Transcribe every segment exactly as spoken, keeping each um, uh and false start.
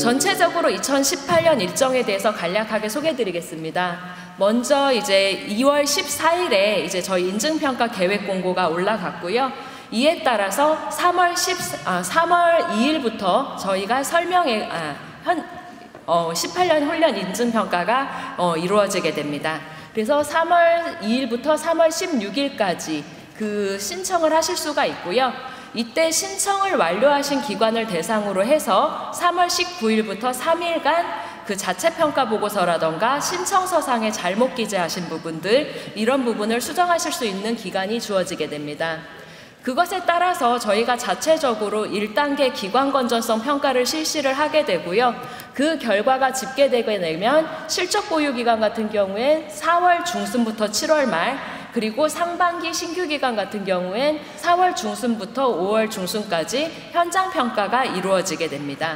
전체적으로 이천십팔 년 일정에 대해서 간략하게 소개해드리겠습니다. 먼저 이제 이월 십사일에 이제 저희 인증평가 계획 공고가 올라갔고요. 이에 따라서 삼월 십, 아, 삼월 이일부터 저희가 설명회, 아, 현, 어, 십팔 년 훈련 인증평가가 어, 이루어지게 됩니다. 그래서 삼월 이일부터 삼월 십육일까지 그 신청을 하실 수가 있고요. 이때 신청을 완료하신 기관을 대상으로 해서 삼월 십구일부터 삼일간 그 자체 평가 보고서라던가 신청서상에 잘못 기재하신 부분들, 이런 부분을 수정하실 수 있는 기간이 주어지게 됩니다. 그것에 따라서 저희가 자체적으로 일 단계 기관 건전성 평가를 실시를 하게 되고요. 그 결과가 집계되게 되면 실적 보유 기간 같은 경우엔 사월 중순부터 칠월 말, 그리고 상반기 신규 기간 같은 경우엔 사월 중순부터 오월 중순까지 현장 평가가 이루어지게 됩니다.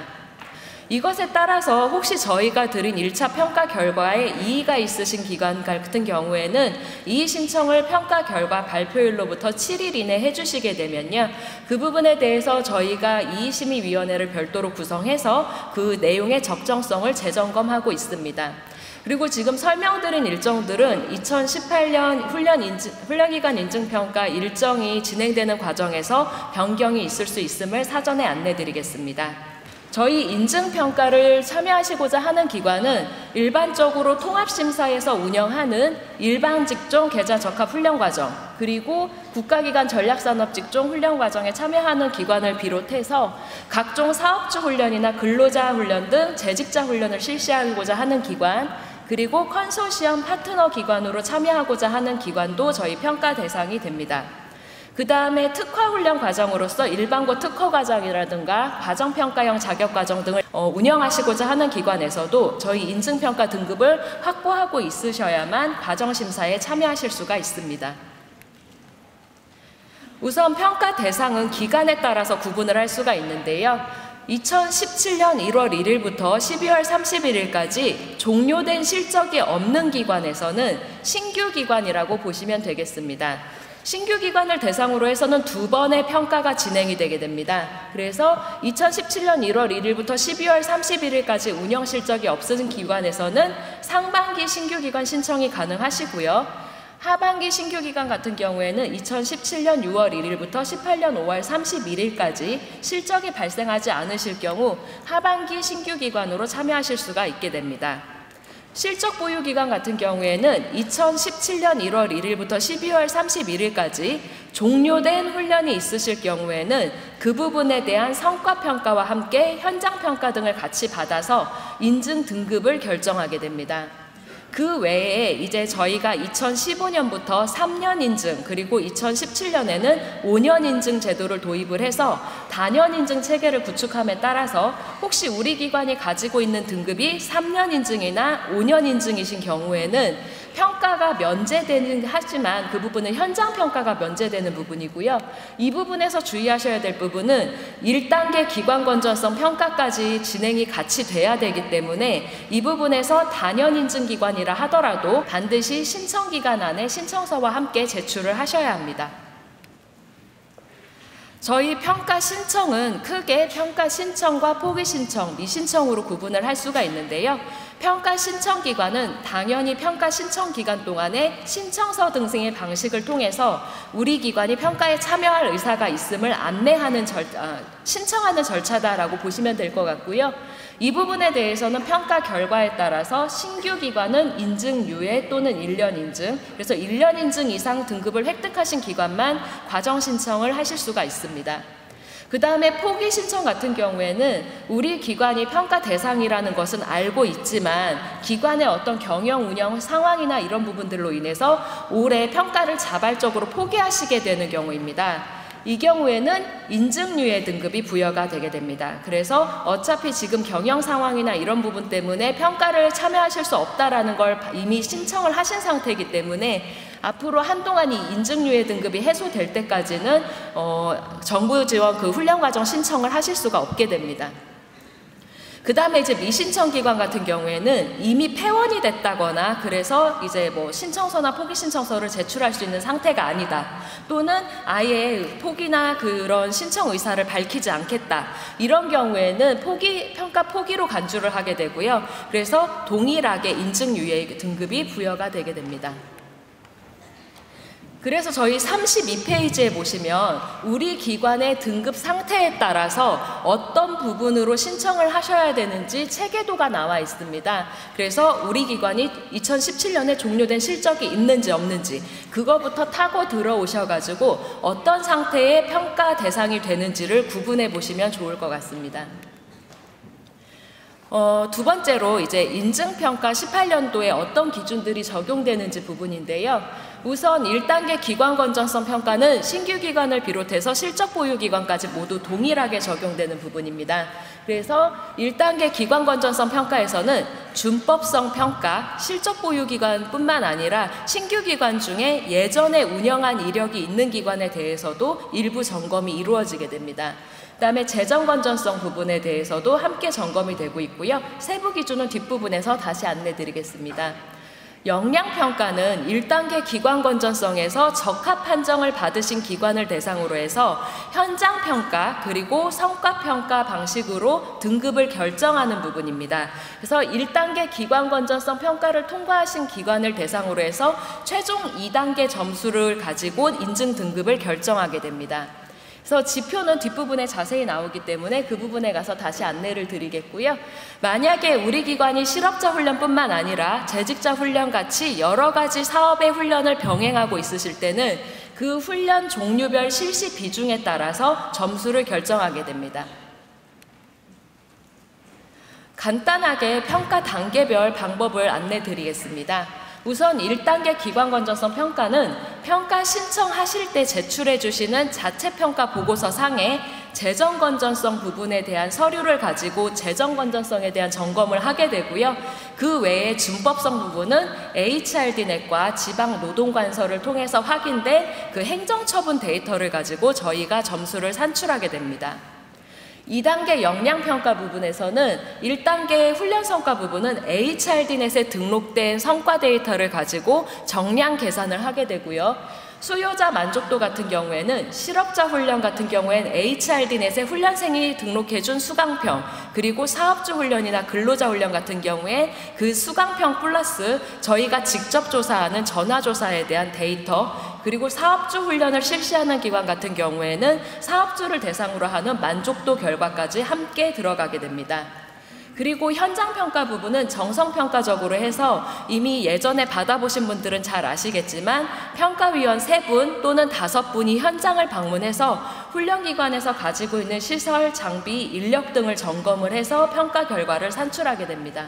이것에 따라서 혹시 저희가 드린 일 차 평가 결과에 이의가 있으신 기관 같은 경우에는 이의 신청을 평가 결과 발표일로부터 칠일 이내 해주시게 되면요, 그 부분에 대해서 저희가 이의심의위원회를 별도로 구성해서 그 내용의 적정성을 재점검하고 있습니다. 그리고 지금 설명드린 일정들은 이천십팔 년 훈련 인증, 훈련기간 인증평가 일정이 진행되는 과정에서 변경이 있을 수 있음을 사전에 안내드리겠습니다. 저희 인증평가를 참여하시고자 하는 기관은 일반적으로 통합심사에서 운영하는 일반직종 계좌적합훈련과정, 그리고 국가기관 전략산업직종 훈련과정에 참여하는 기관을 비롯해서 각종 사업주 훈련이나 근로자 훈련 등 재직자 훈련을 실시하고자 하는 기관, 그리고 컨소시엄 파트너 기관으로 참여하고자 하는 기관도 저희 평가 대상이 됩니다. 그 다음에 특화훈련 과정으로서 일반고 특허 과정이라든가 과정평가형 자격과정 등을 어, 운영하시고자 하는 기관에서도 저희 인증평가 등급을 확보하고 있으셔야만 과정심사에 참여하실 수가 있습니다. 우선 평가 대상은 기간에 따라서 구분을 할 수가 있는데요. 이천십칠 년 일월 일일부터 십이월 삼십일일까지 종료된 실적이 없는 기관에서는 신규 기관이라고 보시면 되겠습니다. 신규 기관을 대상으로 해서는 두 번의 평가가 진행이 되게 됩니다. 그래서 이천십칠 년 일월 일일부터 십이월 삼십일일까지 운영 실적이 없은 기관에서는 상반기 신규 기관 신청이 가능하시고요. 하반기 신규 기간 같은 경우에는 이천십칠 년 유월 일일부터 십팔 년 오월 삼십일일까지 실적이 발생하지 않으실 경우 하반기 신규 기관으로 참여하실 수가 있게 됩니다. 실적 보유 기간 같은 경우에는 이천십칠 년 일월 일일부터 십이월 삼십일일까지 종료된 훈련이 있으실 경우에는 그 부분에 대한 성과 평가와 함께 현장 평가 등을 같이 받아서 인증 등급을 결정하게 됩니다. 그 외에 이제 저희가 이천십오 년부터 삼 년 인증, 그리고 이천십칠 년에는 오 년 인증 제도를 도입을 해서 단연 인증 체계를 구축함에 따라서 혹시 우리 기관이 가지고 있는 등급이 삼 년 인증이나 오 년 인증이신 경우에는 평가가 면제되는 하지만 그 부분은 현장 평가가 면제되는 부분이고요. 이 부분에서 주의하셔야 될 부분은 일 단계 기관 건전성 평가까지 진행이 같이 돼야 되기 때문에 이 부분에서 단연 인증 기관이라 하더라도 반드시 신청 기간 안에 신청서와 함께 제출을 하셔야 합니다. 저희 평가 신청은 크게 평가 신청과 포기 신청, 미신청으로 구분을 할 수가 있는데요. 평가 신청 기관은 당연히 평가 신청 기간 동안에 신청서 등등의 방식을 통해서 우리 기관이 평가에 참여할 의사가 있음을 안내하는 절, 아, 신청하는 절차다라고 보시면 될 것 같고요. 이 부분에 대해서는 평가 결과에 따라서 신규 기관은 인증 유예 또는 일 년 인증, 그래서 일 년 인증 이상 등급을 획득하신 기관만 과정 신청을 하실 수가 있습니다. 그 다음에 포기 신청 같은 경우에는 우리 기관이 평가 대상이라는 것은 알고 있지만 기관의 어떤 경영 운영 상황이나 이런 부분들로 인해서 올해 평가를 자발적으로 포기하시게 되는 경우입니다. 이 경우에는 인증유예 등급이 부여가 되게 됩니다. 그래서 어차피 지금 경영 상황이나 이런 부분 때문에 평가를 참여하실 수 없다라는 걸 이미 신청을 하신 상태이기 때문에 앞으로 한동안 이 인증유예 등급이 해소될 때까지는 어, 정부 지원 그 훈련 과정 신청을 하실 수가 없게 됩니다. 그 다음에 이제 미신청 기관 같은 경우에는 이미 폐원이 됐다거나 그래서 이제 뭐 신청서나 포기 신청서를 제출할 수 있는 상태가 아니다. 또는 아예 포기나 그런 신청 의사를 밝히지 않겠다. 이런 경우에는 포기, 평가 포기로 간주를 하게 되고요. 그래서 동일하게 인증유예 등급이 부여가 되게 됩니다. 그래서 저희 삼십이 페이지에 보시면 우리 기관의 등급 상태에 따라서 어떤 부분으로 신청을 하셔야 되는지 체계도가 나와 있습니다. 그래서 우리 기관이 이천십칠 년에 종료된 실적이 있는지 없는지 그거부터 타고 들어오셔가지고 어떤 상태의 평가 대상이 되는지를 구분해 보시면 좋을 것 같습니다. 어, 두 번째로 이제 인증평가 십팔 년도에 어떤 기준들이 적용되는지 부분인데요. 우선 일 단계 기관 건전성 평가는 신규 기관을 비롯해서 실적 보유 기관까지 모두 동일하게 적용되는 부분입니다. 그래서 일 단계 기관 건전성 평가에서는 준법성 평가, 실적 보유 기관뿐만 아니라 신규 기관 중에 예전에 운영한 이력이 있는 기관에 대해서도 일부 점검이 이루어지게 됩니다. 그 다음에 재정 건전성 부분에 대해서도 함께 점검이 되고 있고요. 세부 기준은 뒷부분에서 다시 안내 드리겠습니다. 역량평가는 일 단계 기관 건전성에서 적합 판정을 받으신 기관을 대상으로 해서 현장평가 그리고 성과평가 방식으로 등급을 결정하는 부분입니다. 그래서 일 단계 기관 건전성 평가를 통과하신 기관을 대상으로 해서 최종 이 단계 점수를 가지고 인증 등급을 결정하게 됩니다. 그래서 지표는 뒷부분에 자세히 나오기 때문에 그 부분에 가서 다시 안내를 드리겠고요. 만약에 우리 기관이 실업자 훈련뿐만 아니라 재직자 훈련 같이 여러 가지 사업의 훈련을 병행하고 있으실 때는 그 훈련 종류별 실시 비중에 따라서 점수를 결정하게 됩니다. 간단하게 평가 단계별 방법을 안내 드리겠습니다. 우선 일 단계 기관 건전성 평가는 평가 신청하실 때 제출해 주시는 자체평가 보고서 상에 재정 건전성 부분에 대한 서류를 가지고 재정 건전성에 대한 점검을 하게 되고요. 그 외에 준법성 부분은 에이치알디넷과 지방노동관서를 통해서 확인된 그 행정처분 데이터를 가지고 저희가 점수를 산출하게 됩니다. 이 단계 역량평가 부분에서는 일 단계 훈련성과 부분은 에이치알디넷에 등록된 성과 데이터를 가지고 정량 계산을 하게 되고요. 수요자 만족도 같은 경우에는 실업자 훈련 같은 경우엔 에이치알디넷에 훈련생이 등록해준 수강평 그리고 사업주 훈련이나 근로자 훈련 같은 경우에 그 수강평 플러스 저희가 직접 조사하는 전화조사에 대한 데이터 그리고 사업주 훈련을 실시하는 기관 같은 경우에는 사업주를 대상으로 하는 만족도 결과까지 함께 들어가게 됩니다. 그리고 현장평가 부분은 정성평가적으로 해서 이미 예전에 받아보신 분들은 잘 아시겠지만 평가위원 세 분 또는 다섯 분이 현장을 방문해서 훈련기관에서 가지고 있는 시설, 장비, 인력 등을 점검을 해서 평가 결과를 산출하게 됩니다.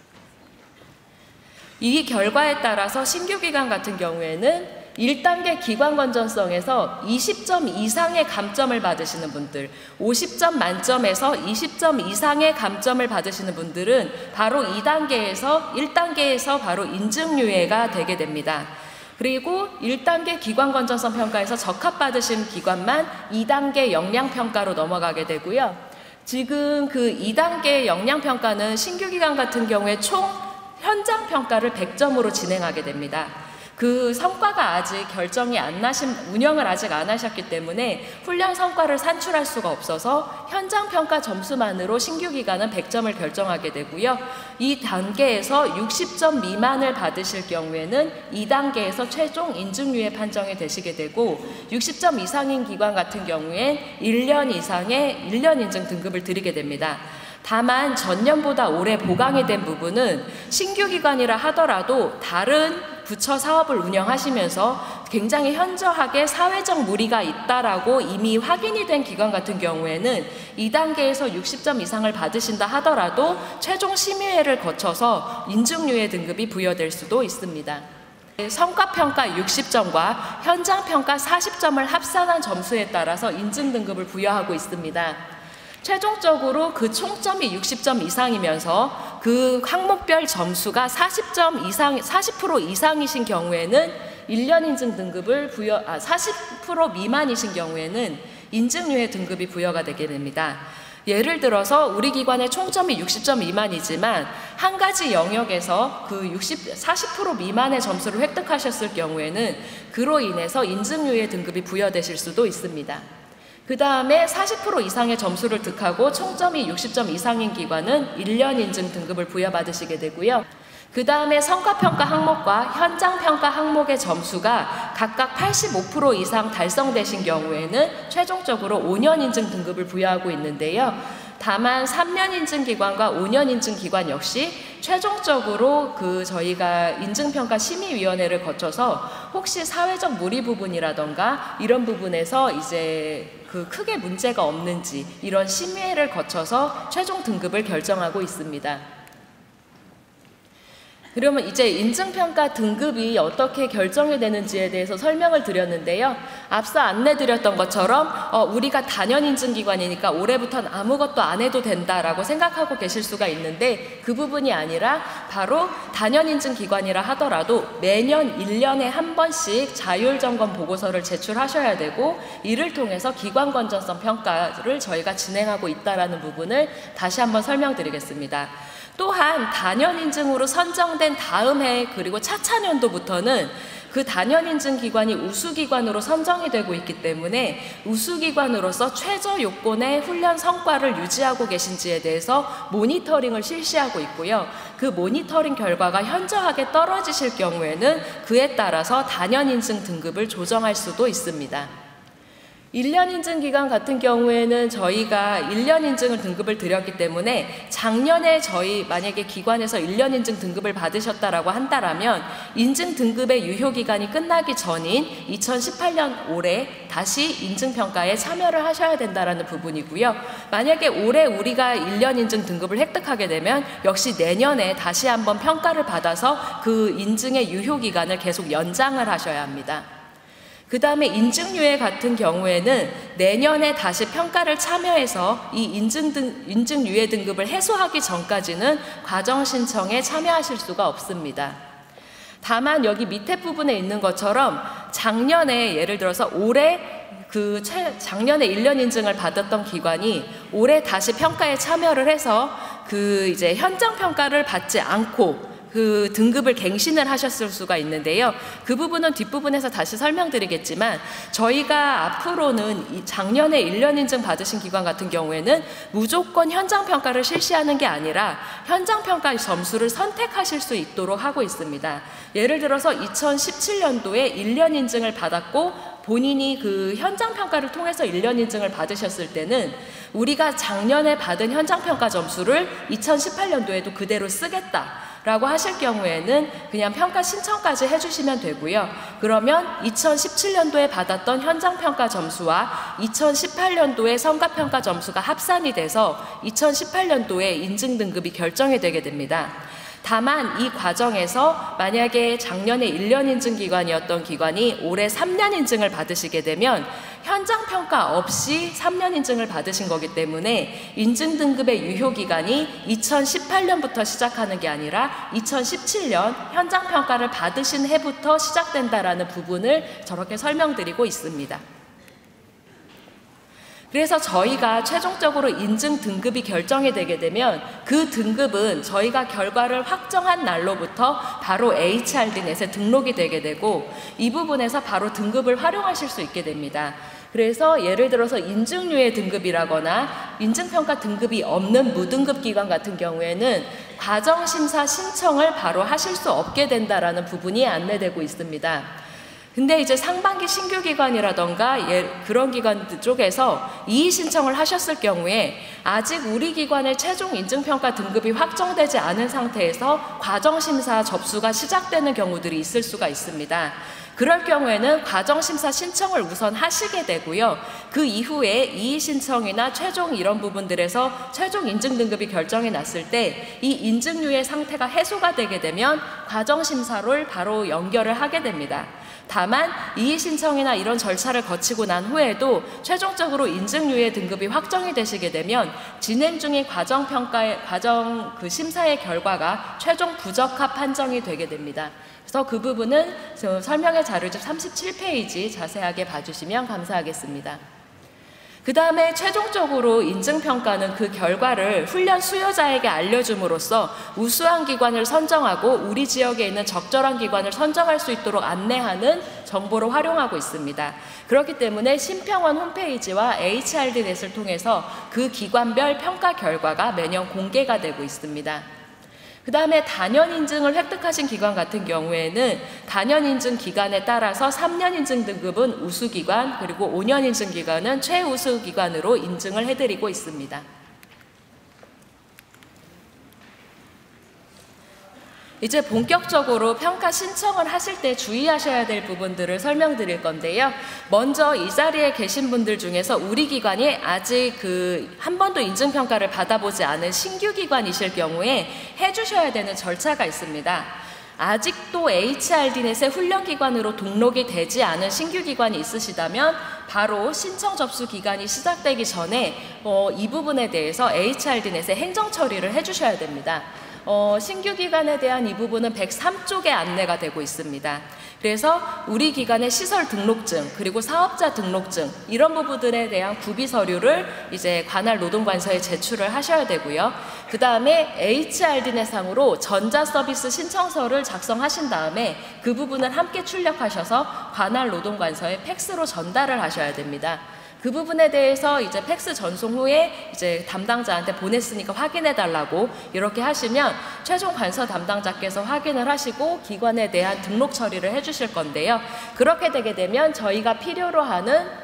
이 결과에 따라서 신규 기관 같은 경우에는 일 단계 기관 건전성에서 이십 점 이상의 감점을 받으시는 분들, 오십 점 만점에서 이십 점 이상의 감점을 받으시는 분들은 바로 이 단계에서 일 단계에서 바로 인증유예가 되게 됩니다. 그리고 일 단계 기관 건전성 평가에서 적합받으신 기관만 이 단계 역량평가로 넘어가게 되고요. 지금 그 이 단계 역량평가는 신규 기관 같은 경우에 총 현장평가를 백 점으로 진행하게 됩니다. 그 성과가 아직 결정이 안 나신, 운영을 아직 안 하셨기 때문에 훈련 성과를 산출할 수가 없어서 현장 평가 점수만으로 신규 기관은 백 점을 결정하게 되고요. 이 단계에서 육십 점 미만을 받으실 경우에는 이 단계에서 최종 인증유예 판정이 되시게 되고 육십 점 이상인 기관 같은 경우엔 일 년 이상의 일 년 인증 등급을 드리게 됩니다. 다만 전년보다 올해 보강이 된 부분은 신규 기관이라 하더라도 다른 부처 사업을 운영하시면서 굉장히 현저하게 사회적 무리가 있다라고 이미 확인이 된 기관 같은 경우에는 이 단계에서 육십 점 이상을 받으신다 하더라도 최종 심의회를 거쳐서 인증유예 등급이 부여될 수도 있습니다. 성과평가 육십 점과 현장평가 사십 점을 합산한 점수에 따라서 인증 등급을 부여하고 있습니다. 최종적으로 그 총점이 육십 점 이상이면서 그 항목별 점수가 사십 점 이상, 사십 퍼센트 이상이신 경우에는 일 년 인증 등급을 부여, 아, 사십 퍼센트 미만이신 경우에는 인증유예 등급이 부여가 되게 됩니다. 예를 들어서 우리 기관의 총점이 육십 점 미만이지만 한 가지 영역에서 그 육십, 사십 퍼센트 미만의 점수를 획득하셨을 경우에는 그로 인해서 인증유예 등급이 부여되실 수도 있습니다. 그 다음에 사십 퍼센트 이상의 점수를 득하고 총점이 육십 점 이상인 기관은 일 년 인증 등급을 부여받으시게 되고요. 그 다음에 성과평가 항목과 현장평가 항목의 점수가 각각 팔십오 퍼센트 이상 달성되신 경우에는 최종적으로 오 년 인증 등급을 부여하고 있는데요. 다만 삼 년 인증 기관과 오 년 인증 기관 역시 최종적으로 그 저희가 인증평가 심의위원회를 거쳐서 혹시 사회적 무리 부분이라던가 이런 부분에서 이제 그 크게 문제가 없는지 이런 심의회를 거쳐서 최종 등급을 결정하고 있습니다. 그러면 이제 인증평가 등급이 어떻게 결정이 되는지에 대해서 설명을 드렸는데요. 앞서 안내드렸던 것처럼 어, 우리가 단연 인증기관이니까 올해부터는 아무것도 안 해도 된다라고 생각하고 계실 수가 있는데 그 부분이 아니라 바로 단연 인증기관이라 하더라도 매년 일 년에 한 번씩 자율점검 보고서를 제출하셔야 되고 이를 통해서 기관 건전성 평가를 저희가 진행하고 있다는 부분을 다시 한번 설명드리겠습니다. 또한 단연 인증으로 선정된 다음 해 그리고 차차년도부터는 그 단연 인증 기관이 우수기관으로 선정이 되고 있기 때문에 우수기관으로서 최저 요건의 훈련 성과를 유지하고 계신지에 대해서 모니터링을 실시하고 있고요. 그 모니터링 결과가 현저하게 떨어지실 경우에는 그에 따라서 단연 인증 등급을 조정할 수도 있습니다. 일 년 인증 기간 같은 경우에는 저희가 일 년 인증을 등급을 드렸기 때문에 작년에 저희 만약에 기관에서 일 년 인증 등급을 받으셨다라고 한다라면 인증 등급의 유효 기간이 끝나기 전인 이천십팔 년 올해 다시 인증 평가에 참여를 하셔야 된다라는 부분이고요. 만약에 올해 우리가 일 년 인증 등급을 획득하게 되면 역시 내년에 다시 한번 평가를 받아서 그 인증의 유효 기간을 계속 연장을 하셔야 합니다. 그 다음에 인증유예 같은 경우에는 내년에 다시 평가를 참여해서 이 인증 등, 인증유예 등급을 해소하기 전까지는 과정 신청에 참여하실 수가 없습니다. 다만 여기 밑에 부분에 있는 것처럼 작년에 예를 들어서 올해 그 최, 작년에 일 년 인증을 받았던 기관이 올해 다시 평가에 참여를 해서 그 이제 현장 평가를 받지 않고 그 등급을 갱신을 하셨을 수가 있는데요. 그 부분은 뒷부분에서 다시 설명드리겠지만 저희가 앞으로는 이 작년에 일 년 인증 받으신 기관 같은 경우에는 무조건 현장평가를 실시하는 게 아니라 현장평가 점수를 선택하실 수 있도록 하고 있습니다. 예를 들어서 이천십칠 년도에 일 년 인증을 받았고 본인이 그 현장평가를 통해서 일 년 인증을 받으셨을 때는 우리가 작년에 받은 현장평가 점수를 이천십팔 년도에도 그대로 쓰겠다 라고 하실 경우에는 그냥 평가 신청까지 해주시면 되고요. 그러면 이천십칠 년도에 받았던 현장평가 점수와 이천십팔 년도의 성과평가 점수가 합산이 돼서 이천십팔 년도에 인증 등급이 결정이 되게 됩니다. 다만 이 과정에서 만약에 작년에 일 년 인증 기관이었던 기관이 올해 삼 년 인증을 받으시게 되면 현장평가 없이 삼 년 인증을 받으신 거기 때문에 인증 등급의 유효 기간이 이천십팔 년부터 시작하는 게 아니라 이천십칠 년 현장평가를 받으신 해부터 시작된다라는 부분을 저렇게 설명드리고 있습니다. 그래서 저희가 최종적으로 인증 등급이 결정이 되게 되면 그 등급은 저희가 결과를 확정한 날로부터 바로 에이치알디.넷에 등록이 되게 되고 이 부분에서 바로 등급을 활용하실 수 있게 됩니다. 그래서 예를 들어서 인증유예 등급이라거나 인증평가 등급이 없는 무등급 기관 같은 경우에는 과정심사 신청을 바로 하실 수 없게 된다라는 부분이 안내되고 있습니다. 근데 이제 상반기 신규 기관이라던가 예, 그런 기관들 쪽에서 이의 신청을 하셨을 경우에 아직 우리 기관의 최종 인증평가 등급이 확정되지 않은 상태에서 과정심사 접수가 시작되는 경우들이 있을 수가 있습니다. 그럴 경우에는 과정심사 신청을 우선 하시게 되고요. 그 이후에 이의 신청이나 최종 이런 부분들에서 최종 인증 등급이 결정이 났을 때 이 인증유예 상태가 해소가 되게 되면 과정심사를 바로 연결을 하게 됩니다. 다만 이의 신청이나 이런 절차를 거치고 난 후에도 최종적으로 인증유예 등급이 확정이 되시게 되면 진행 중인 과정평가의 과정 그 심사의 결과가 최종 부적합 판정이 되게 됩니다. 그래서 그 부분은 설명의 자료집 삼십칠 페이지 자세하게 봐주시면 감사하겠습니다. 그 다음에 최종적으로 인증평가는 그 결과를 훈련 수요자에게 알려줌으로써 우수한 기관을 선정하고 우리 지역에 있는 적절한 기관을 선정할 수 있도록 안내하는 정보를 활용하고 있습니다. 그렇기 때문에 심평원 홈페이지와 에이치알디넷을 통해서 그 기관별 평가 결과가 매년 공개가 되고 있습니다. 그 다음에 단연 인증을 획득하신 기관 같은 경우에는 단연 인증 기간에 따라서 삼 년 인증 등급은 우수기관, 그리고 오 년 인증 기관은 최우수기관으로 인증을 해드리고 있습니다. 이제 본격적으로 평가 신청을 하실 때 주의하셔야 될 부분들을 설명드릴 건데요. 먼저 이 자리에 계신 분들 중에서 우리 기관이 아직 그 한 번도 인증평가를 받아보지 않은 신규 기관이실 경우에 해주셔야 되는 절차가 있습니다. 아직도 에이치알디넷의 훈련기관으로 등록이 되지 않은 신규 기관이 있으시다면 바로 신청 접수 기간이 시작되기 전에 어, 이 부분에 대해서 에이치알디넷에 행정 처리를 해주셔야 됩니다. 어, 신규 기관에 대한 이 부분은 백삼 쪽에 안내가 되고 있습니다. 그래서 우리 기관의 시설 등록증, 그리고 사업자 등록증, 이런 부분들에 대한 구비 서류를 이제 관할 노동관서에 제출을 하셔야 되고요. 그 다음에 에이치알디넷 상으로 전자서비스 신청서를 작성하신 다음에 그 부분을 함께 출력하셔서 관할 노동관서에 팩스로 전달을 하셔야 됩니다. 그 부분에 대해서 이제 팩스 전송 후에 이제 담당자한테 보냈으니까 확인해 달라고 이렇게 하시면 최종 관서 담당자께서 확인을 하시고 기관에 대한 등록 처리를 해주실 건데요. 그렇게 되게 되면 저희가 필요로 하는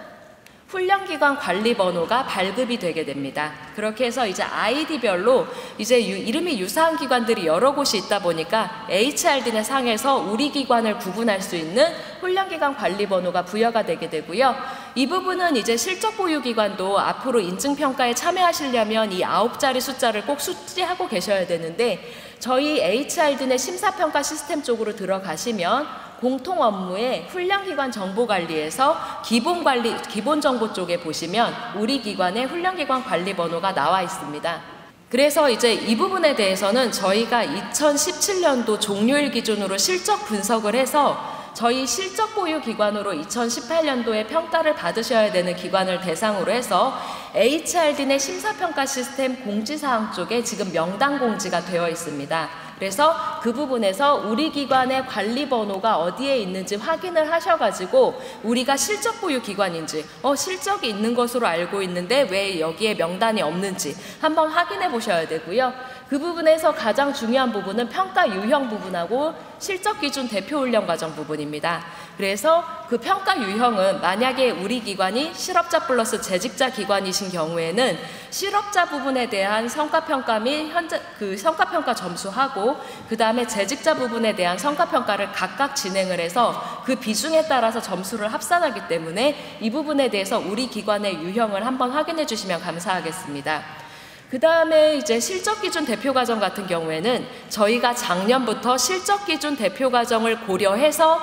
훈련기관 관리번호가 발급이 되게 됩니다. 그렇게 해서 이제 아이디별로 이제 유, 이름이 유사한 기관들이 여러 곳이 있다 보니까 에이치알디넷 상에서 우리 기관을 구분할 수 있는 훈련기관 관리번호가 부여가 되게 되고요. 이 부분은 이제 실적보유기관도 앞으로 인증평가에 참여하시려면 이 아홉 자리 숫자를 꼭 숙지하고 계셔야 되는데 저희 에이치알디넷 심사평가 시스템 쪽으로 들어가시면 공통 업무의 훈련기관 정보관리에서 기본관리, 기본정보 쪽에 보시면 우리 기관의 훈련기관 관리번호가 나와 있습니다. 그래서 이제 이 부분에 대해서는 저희가 이천십칠 년도 종료일 기준으로 실적 분석을 해서 저희 실적 보유 기관으로 이천십팔 년도에 평가를 받으셔야 되는 기관을 대상으로 해서 에이치알디넷 심사평가 시스템 공지사항 쪽에 지금 명단 공지가 되어 있습니다. 그래서 그 부분에서 우리 기관의 관리번호가 어디에 있는지 확인을 하셔가지고 우리가 실적 보유 기관인지 어 실적이 있는 것으로 알고 있는데 왜 여기에 명단이 없는지 한번 확인해 보셔야 되고요. 그 부분에서 가장 중요한 부분은 평가 유형 부분하고 실적 기준 대표 훈련 과정 부분입니다. 그래서 그 평가 유형은 만약에 우리 기관이 실업자 플러스 재직자 기관이신 경우에는 실업자 부분에 대한 성과평가 및 현재 그 성과평가 점수하고 그 다음에 재직자 부분에 대한 성과평가를 각각 진행을 해서 그 비중에 따라서 점수를 합산하기 때문에 이 부분에 대해서 우리 기관의 유형을 한번 확인해 주시면 감사하겠습니다. 그 다음에 이제 실적기준 대표과정 같은 경우에는 저희가 작년부터 실적기준 대표과정을 고려해서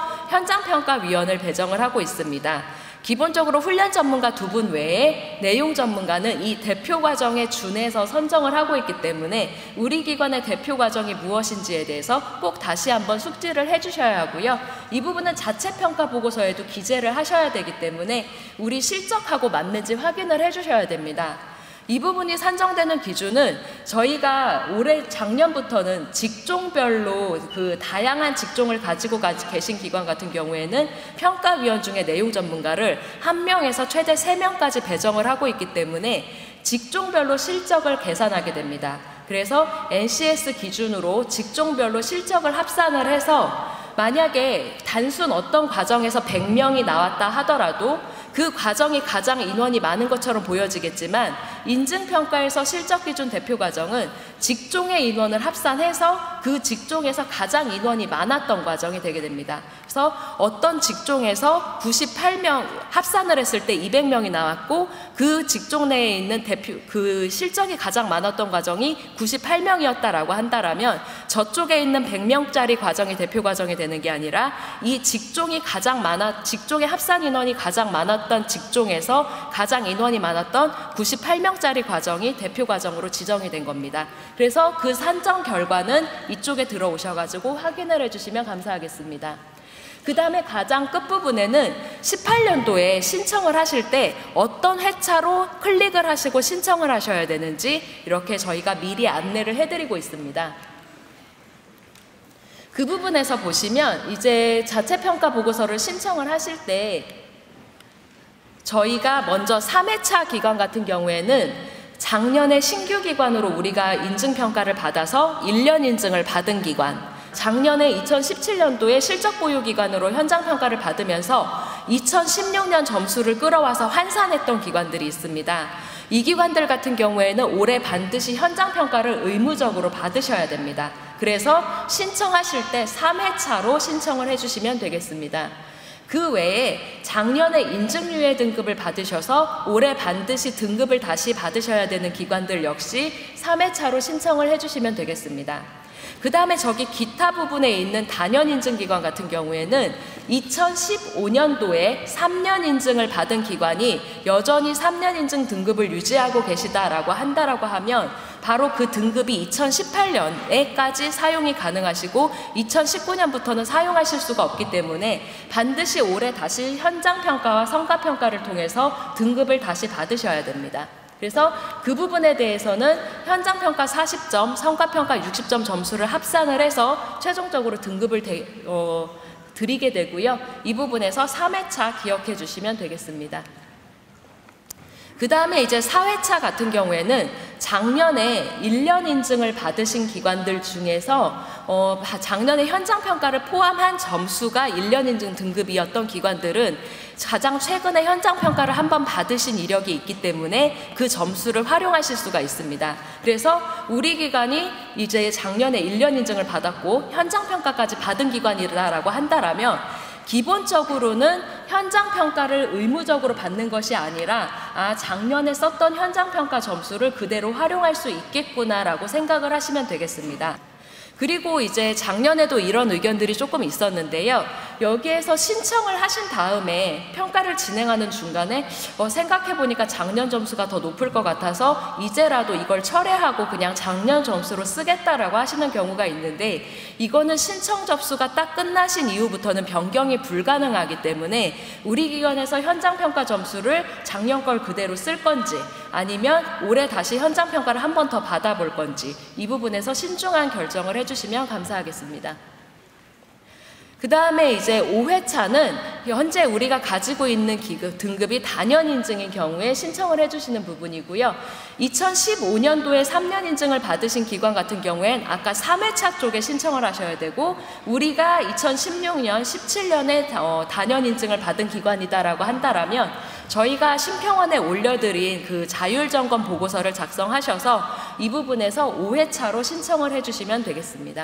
현장평가위원을 배정을 하고 있습니다. 기본적으로 훈련 전문가 두 분 외에 내용 전문가는 이 대표과정에 준해서 선정을 하고 있기 때문에 우리 기관의 대표과정이 무엇인지에 대해서 꼭 다시 한번 숙지를 해주셔야 하고요. 이 부분은 자체평가 보고서에도 기재를 하셔야 되기 때문에 우리 실적하고 맞는지 확인을 해주셔야 됩니다. 이 부분이 산정되는 기준은 저희가 올해 작년부터는 직종별로 그 다양한 직종을 가지고 계신 기관 같은 경우에는 평가위원 중에 내용 전문가를 한 명에서 최대 세 명까지 배정을 하고 있기 때문에 직종별로 실적을 계산하게 됩니다. 그래서 엔씨에스 기준으로 직종별로 실적을 합산을 해서 만약에 단순 어떤 과정에서 백 명이 나왔다 하더라도 그 과정이 가장 인원이 많은 것처럼 보여지겠지만 인증평가에서 실적기준 대표과정은 직종의 인원을 합산해서 그 직종에서 가장 인원이 많았던 과정이 되게 됩니다. 그래서 어떤 직종에서 구십팔 명 합산을 했을 때 이백 명이 나왔고 그 직종 내에 있는 대표 그 실적이 가장 많았던 과정이 구십팔 명이었다라고 한다라면 저쪽에 있는 백 명짜리 과정이 대표 과정이 되는 게 아니라 이 직종이 가장 많아 직종의 합산 인원이 가장 많았던 직종에서 가장 인원이 많았던 구십팔 명짜리 과정이 대표 과정으로 지정이 된 겁니다. 그래서 그 산정 결과는 이쪽에 들어오셔가지고 확인을 해주시면 감사하겠습니다. 그 다음에 가장 끝부분에는 십팔 년도에 신청을 하실 때 어떤 회차로 클릭을 하시고 신청을 하셔야 되는지 이렇게 저희가 미리 안내를 해드리고 있습니다. 그 부분에서 보시면 이제 자체평가 보고서를 신청을 하실 때 저희가 먼저 삼 회차 기관 같은 경우에는 작년에 신규 기관으로 우리가 인증평가를 받아서 일 년 인증을 받은 기관, 작년에 이천십칠 년도에 실적보유기관으로 현장평가를 받으면서 이천십육 년 점수를 끌어와서 환산했던 기관들이 있습니다. 이 기관들 같은 경우에는 올해 반드시 현장평가를 의무적으로 받으셔야 됩니다. 그래서 신청하실 때 삼 회차로 신청을 해주시면 되겠습니다. 그 외에 작년에 인증유예 등급을 받으셔서 올해 반드시 등급을 다시 받으셔야 되는 기관들 역시 삼 회차로 신청을 해주시면 되겠습니다. 그 다음에 저기 기타 부분에 있는 단연 인증기관 같은 경우에는 이천십오 년도에 삼 년 인증을 받은 기관이 여전히 삼 년 인증 등급을 유지하고 계시다라고 한다라고 하면 바로 그 등급이 이천십팔 년에까지 사용이 가능하시고 이천십구 년부터는 사용하실 수가 없기 때문에 반드시 올해 다시 현장평가와 성과평가를 통해서 등급을 다시 받으셔야 됩니다. 그래서 그 부분에 대해서는 현장평가 사십 점, 성과평가 육십 점 점수를 합산을 해서 최종적으로 등급을 대, 어, 드리게 되고요. 이 부분에서 삼 회차 기억해 주시면 되겠습니다. 그 다음에 이제 사 회차 같은 경우에는 작년에 일 년 인증을 받으신 기관들 중에서 어, 작년에 현장평가를 포함한 점수가 일 년 인증 등급이었던 기관들은 가장 최근에 현장평가를 한번 받으신 이력이 있기 때문에 그 점수를 활용하실 수가 있습니다. 그래서 우리 기관이 이제 작년에 일 년 인증을 받았고 현장평가까지 받은 기관이라고 한다라면 기본적으로는 현장평가를 의무적으로 받는 것이 아니라 아, 작년에 썼던 현장평가 점수를 그대로 활용할 수 있겠구나라고 생각을 하시면 되겠습니다. 그리고 이제 작년에도 이런 의견들이 조금 있었는데요. 여기에서 신청을 하신 다음에 평가를 진행하는 중간에 어, 생각해보니까 작년 점수가 더 높을 것 같아서 이제라도 이걸 철회하고 그냥 작년 점수로 쓰겠다라고 하시는 경우가 있는데 이거는 신청 접수가 딱 끝나신 이후부터는 변경이 불가능하기 때문에 우리 기관에서 현장평가 점수를 작년 걸 그대로 쓸 건지 아니면 올해 다시 현장평가를 한 번 더 받아볼 건지 이 부분에서 신중한 결정을 해주시면 감사하겠습니다. 그 다음에 이제 오 회차는 현재 우리가 가지고 있는 기급, 등급이 단연 인증인 경우에 신청을 해주시는 부분이고요. 이천십오 년도에 삼 년 인증을 받으신 기관 같은 경우엔 아까 삼 회차 쪽에 신청을 하셔야 되고 우리가 이천십육 년, 십칠 년에 어, 단연 인증을 받은 기관이다라고 한다라면 저희가 심평원에 올려드린 그 자율점검 보고서를 작성하셔서 이 부분에서 오 회차로 신청을 해주시면 되겠습니다.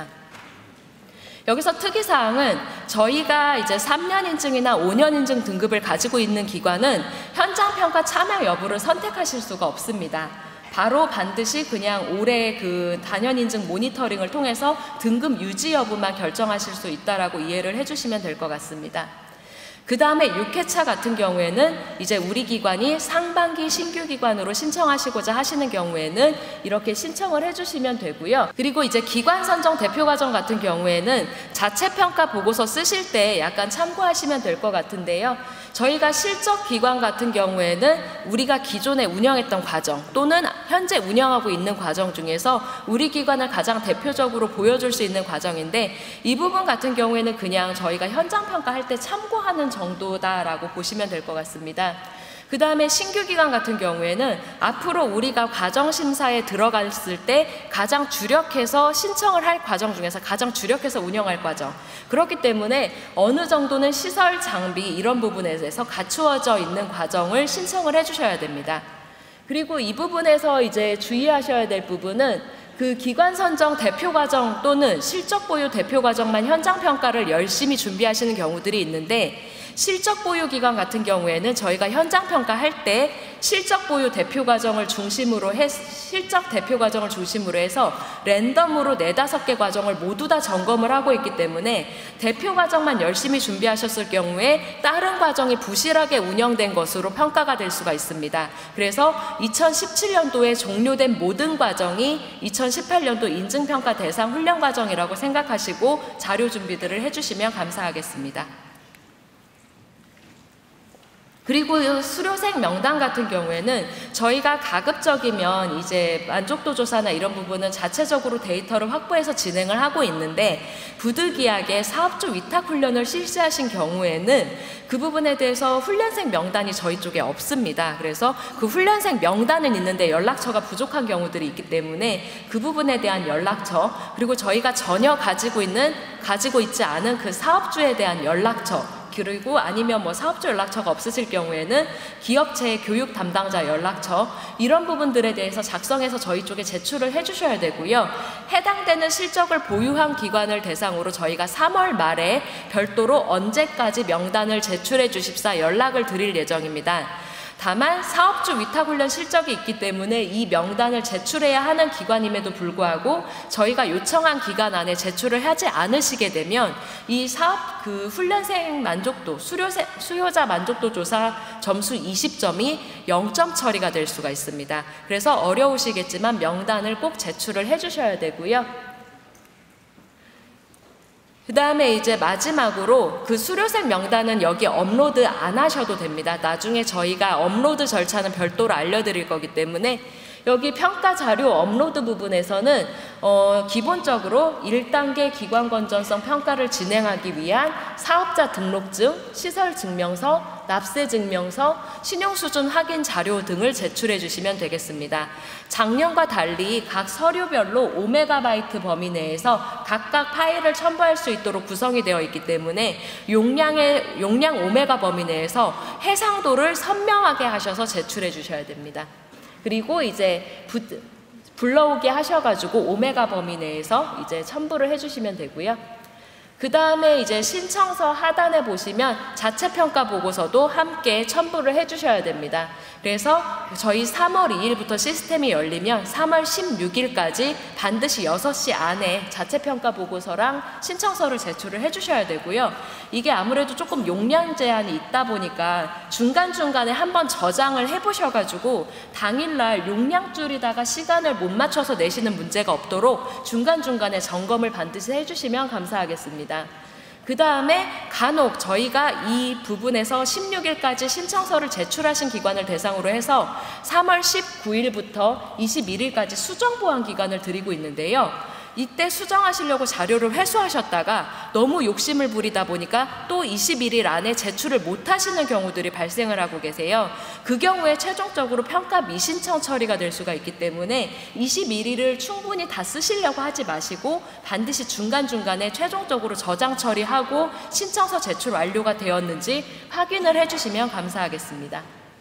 여기서 특이사항은 저희가 이제 삼 년 인증이나 오 년 인증 등급을 가지고 있는 기관은 현장평가 참여 여부를 선택하실 수가 없습니다. 바로 반드시 그냥 올해 그 단연 인증 모니터링을 통해서 등급 유지 여부만 결정하실 수 있다라고 이해를 해주시면 될 것 같습니다. 그 다음에 육 회차 같은 경우에는 이제 우리 기관이 상반기 신규 기관으로 신청하시고자 하시는 경우에는 이렇게 신청을 해주시면 되고요. 그리고 이제 기관 선정 대표 과정 같은 경우에는 자체평가 보고서 쓰실 때 약간 참고하시면 될 것 같은데요. 저희가 실적 기관 같은 경우에는 우리가 기존에 운영했던 과정 또는 현재 운영하고 있는 과정 중에서 우리 기관을 가장 대표적으로 보여줄 수 있는 과정인데 이 부분 같은 경우에는 그냥 저희가 현장평가할 때 참고하는 정도다라고 보시면 될 것 같습니다. 그 다음에 신규 기관 같은 경우에는 앞으로 우리가 과정심사에 들어갔을 때 가장 주력해서 신청을 할 과정 중에서 가장 주력해서 운영할 과정 그렇기 때문에 어느 정도는 시설, 장비 이런 부분에 대해서 갖추어져 있는 과정을 신청을 해주셔야 됩니다. 그리고 이 부분에서 이제 주의하셔야 될 부분은 그 기관 선정 대표 과정 또는 실적 보유 대표 과정만 현장 평가를 열심히 준비하시는 경우들이 있는데 실적 보유 기관 같은 경우에는 저희가 현장 평가할 때 실적 보유 대표 과정을 중심으로 해 실적 대표 과정을 중심으로 해서 랜덤으로 네다섯 개 과정을 모두 다 점검을 하고 있기 때문에 대표 과정만 열심히 준비하셨을 경우에 다른 과정이 부실하게 운영된 것으로 평가가 될 수가 있습니다. 그래서 이천십칠 년도에 종료된 모든 과정이 이천십팔 년도 인증평가 대상 훈련 과정이라고 생각하시고 자료 준비들을 해주시면 감사하겠습니다. 그리고 수료생 명단 같은 경우에는 저희가 가급적이면 이제 만족도 조사나 이런 부분은 자체적으로 데이터를 확보해서 진행을 하고 있는데, 부득이하게 사업주 위탁 훈련을 실시하신 경우에는 그 부분에 대해서 훈련생 명단이 저희 쪽에 없습니다. 그래서 그 훈련생 명단은 있는데 연락처가 부족한 경우들이 있기 때문에 그 부분에 대한 연락처, 그리고 저희가 전혀 가지고 있는 가지고 있지 않은 그 사업주에 대한 연락처, 그리고 아니면 뭐 사업주 연락처가 없으실 경우에는 기업체의 교육 담당자 연락처, 이런 부분들에 대해서 작성해서 저희 쪽에 제출을 해주셔야 되고요. 해당되는 실적을 보유한 기관을 대상으로 저희가 삼월 말에 별도로 언제까지 명단을 제출해 주십사 연락을 드릴 예정입니다. 다만 사업주 위탁훈련 실적이 있기 때문에 이 명단을 제출해야 하는 기관임에도 불구하고 저희가 요청한 기간 안에 제출을 하지 않으시게 되면 이 사업 그 훈련생 만족도, 수료세, 수요자 만족도 조사 점수 이십 점이 영 점 처리가 될 수가 있습니다. 그래서 어려우시겠지만 명단을 꼭 제출을 해주셔야 되고요. 그 다음에 이제 마지막으로 그 수료생 명단은 여기 업로드 안 하셔도 됩니다. 나중에 저희가 업로드 절차는 별도로 알려드릴 거기 때문에 여기 평가 자료 업로드 부분에서는 어, 기본적으로 일 단계 기관 건전성 평가를 진행하기 위한 사업자 등록증, 시설 증명서, 납세 증명서, 신용수준 확인 자료 등을 제출해 주시면 되겠습니다. 작년과 달리 각 서류별로 오 메가바이트 범위 내에서 각각 파일을 첨부할 수 있도록 구성이 되어 있기 때문에 용량의, 용량 오 메가 범위 내에서 해상도를 선명하게 하셔서 제출해 주셔야 됩니다. 그리고 이제 부, 불러오게 하셔가지고 오 메가 범위 내에서 이제 첨부를 해주시면 되고요. 그 다음에 이제 신청서 하단에 보시면 자체평가 보고서도 함께 첨부를 해주셔야 됩니다. 그래서 저희 삼월 이일부터 시스템이 열리면 삼월 십육일까지 반드시 여섯 시 안에 자체평가 보고서랑 신청서를 제출을 해주셔야 되고요. 이게 아무래도 조금 용량 제한이 있다 보니까 중간중간에 한번 저장을 해보셔가지고 당일날 용량 줄이다가 시간을 못 맞춰서 내시는 문제가 없도록 중간중간에 점검을 반드시 해주시면 감사하겠습니다. 그 다음에 간혹 저희가 이 부분에서 십육일까지 신청서를 제출하신 기관을 대상으로 해서 삼월 십구일부터 이십일일까지 수정 보완 기간을 드리고 있는데요. 이때 수정하시려고 자료를 회수하셨다가 너무 욕심을 부리다 보니까 또 이십일일 안에 제출을 못 하시는 경우들이 발생을 하고 계세요. 그 경우에 최종적으로 평가 미신청 처리가 될 수가 있기 때문에 이십일일을 충분히 다 쓰시려고 하지 마시고 반드시 중간중간에 최종적으로 저장 처리하고 신청서 제출 완료가 되었는지 확인을 해주시면 감사하겠습니다.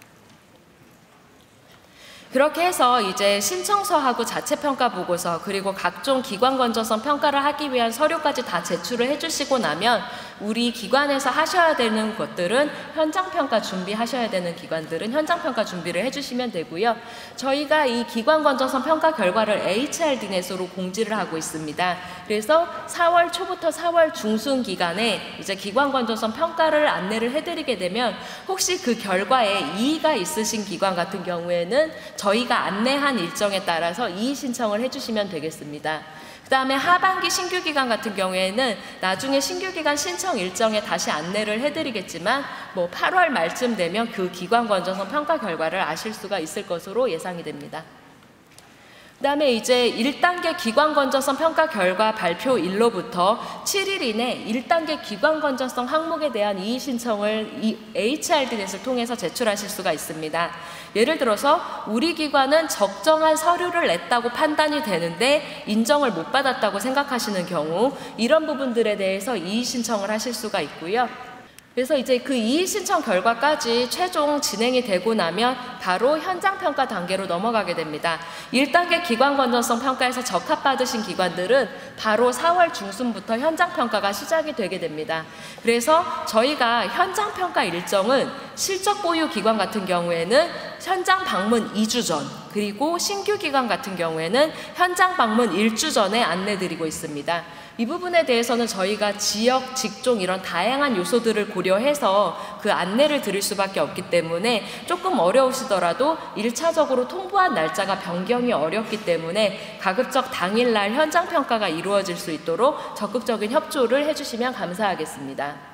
그렇게 해서 이제 신청서하고 자체평가 보고서 그리고 각종 기관 건전성 평가를 하기 위한 서류까지 다 제출을 해주시고 나면 우리 기관에서 하셔야 되는 것들은 현장평가 준비하셔야 되는 기관들은 현장평가 준비를 해주시면 되고요. 저희가 이 기관 건전성 평가 결과를 에이치알디넷으로 공지를 하고 있습니다. 그래서 사월 초부터 사월 중순 기간에 이제 기관 건전성 평가를 안내를 해드리게 되면 혹시 그 결과에 이의가 있으신 기관 같은 경우에는 저희가 안내한 일정에 따라서 이의 신청을 해주시면 되겠습니다. 그 다음에 하반기 신규 기간 같은 경우에는 나중에 신규 기간 신청 일정에 다시 안내를 해드리겠지만 뭐 팔월 말쯤 되면 그 기관 건전성 평가 결과를 아실 수가 있을 것으로 예상이 됩니다. 그 다음에 이제 일 단계 기관 건전성 평가 결과 발표일로부터 칠일 이내 일 단계 기관 건전성 항목에 대한 이의 신청을 에이치알디넷을 통해서 제출하실 수가 있습니다. 예를 들어서 우리 기관은 적정한 서류를 냈다고 판단이 되는데 인정을 못 받았다고 생각하시는 경우 이런 부분들에 대해서 이의 신청을 하실 수가 있고요. 그래서 이제 그 이의 신청 결과까지 최종 진행이 되고 나면 바로 현장평가 단계로 넘어가게 됩니다. 일 단계 기관 건전성 평가에서 적합받으신 기관들은 바로 사월 중순부터 현장평가가 시작이 되게 됩니다. 그래서 저희가 현장평가 일정은 실적 보유 기관 같은 경우에는 현장 방문 이 주 전, 그리고 신규 기관 같은 경우에는 현장 방문 일 주 전에 안내드리고 있습니다. 이 부분에 대해서는 저희가 지역, 직종 이런 다양한 요소들을 고려해서 그 안내를 드릴 수밖에 없기 때문에 조금 어려우시더라도 일차적으로 통보한 날짜가 변경이 어렵기 때문에 가급적 당일날 현장평가가 이루어질 수 있도록 적극적인 협조를 해주시면 감사하겠습니다.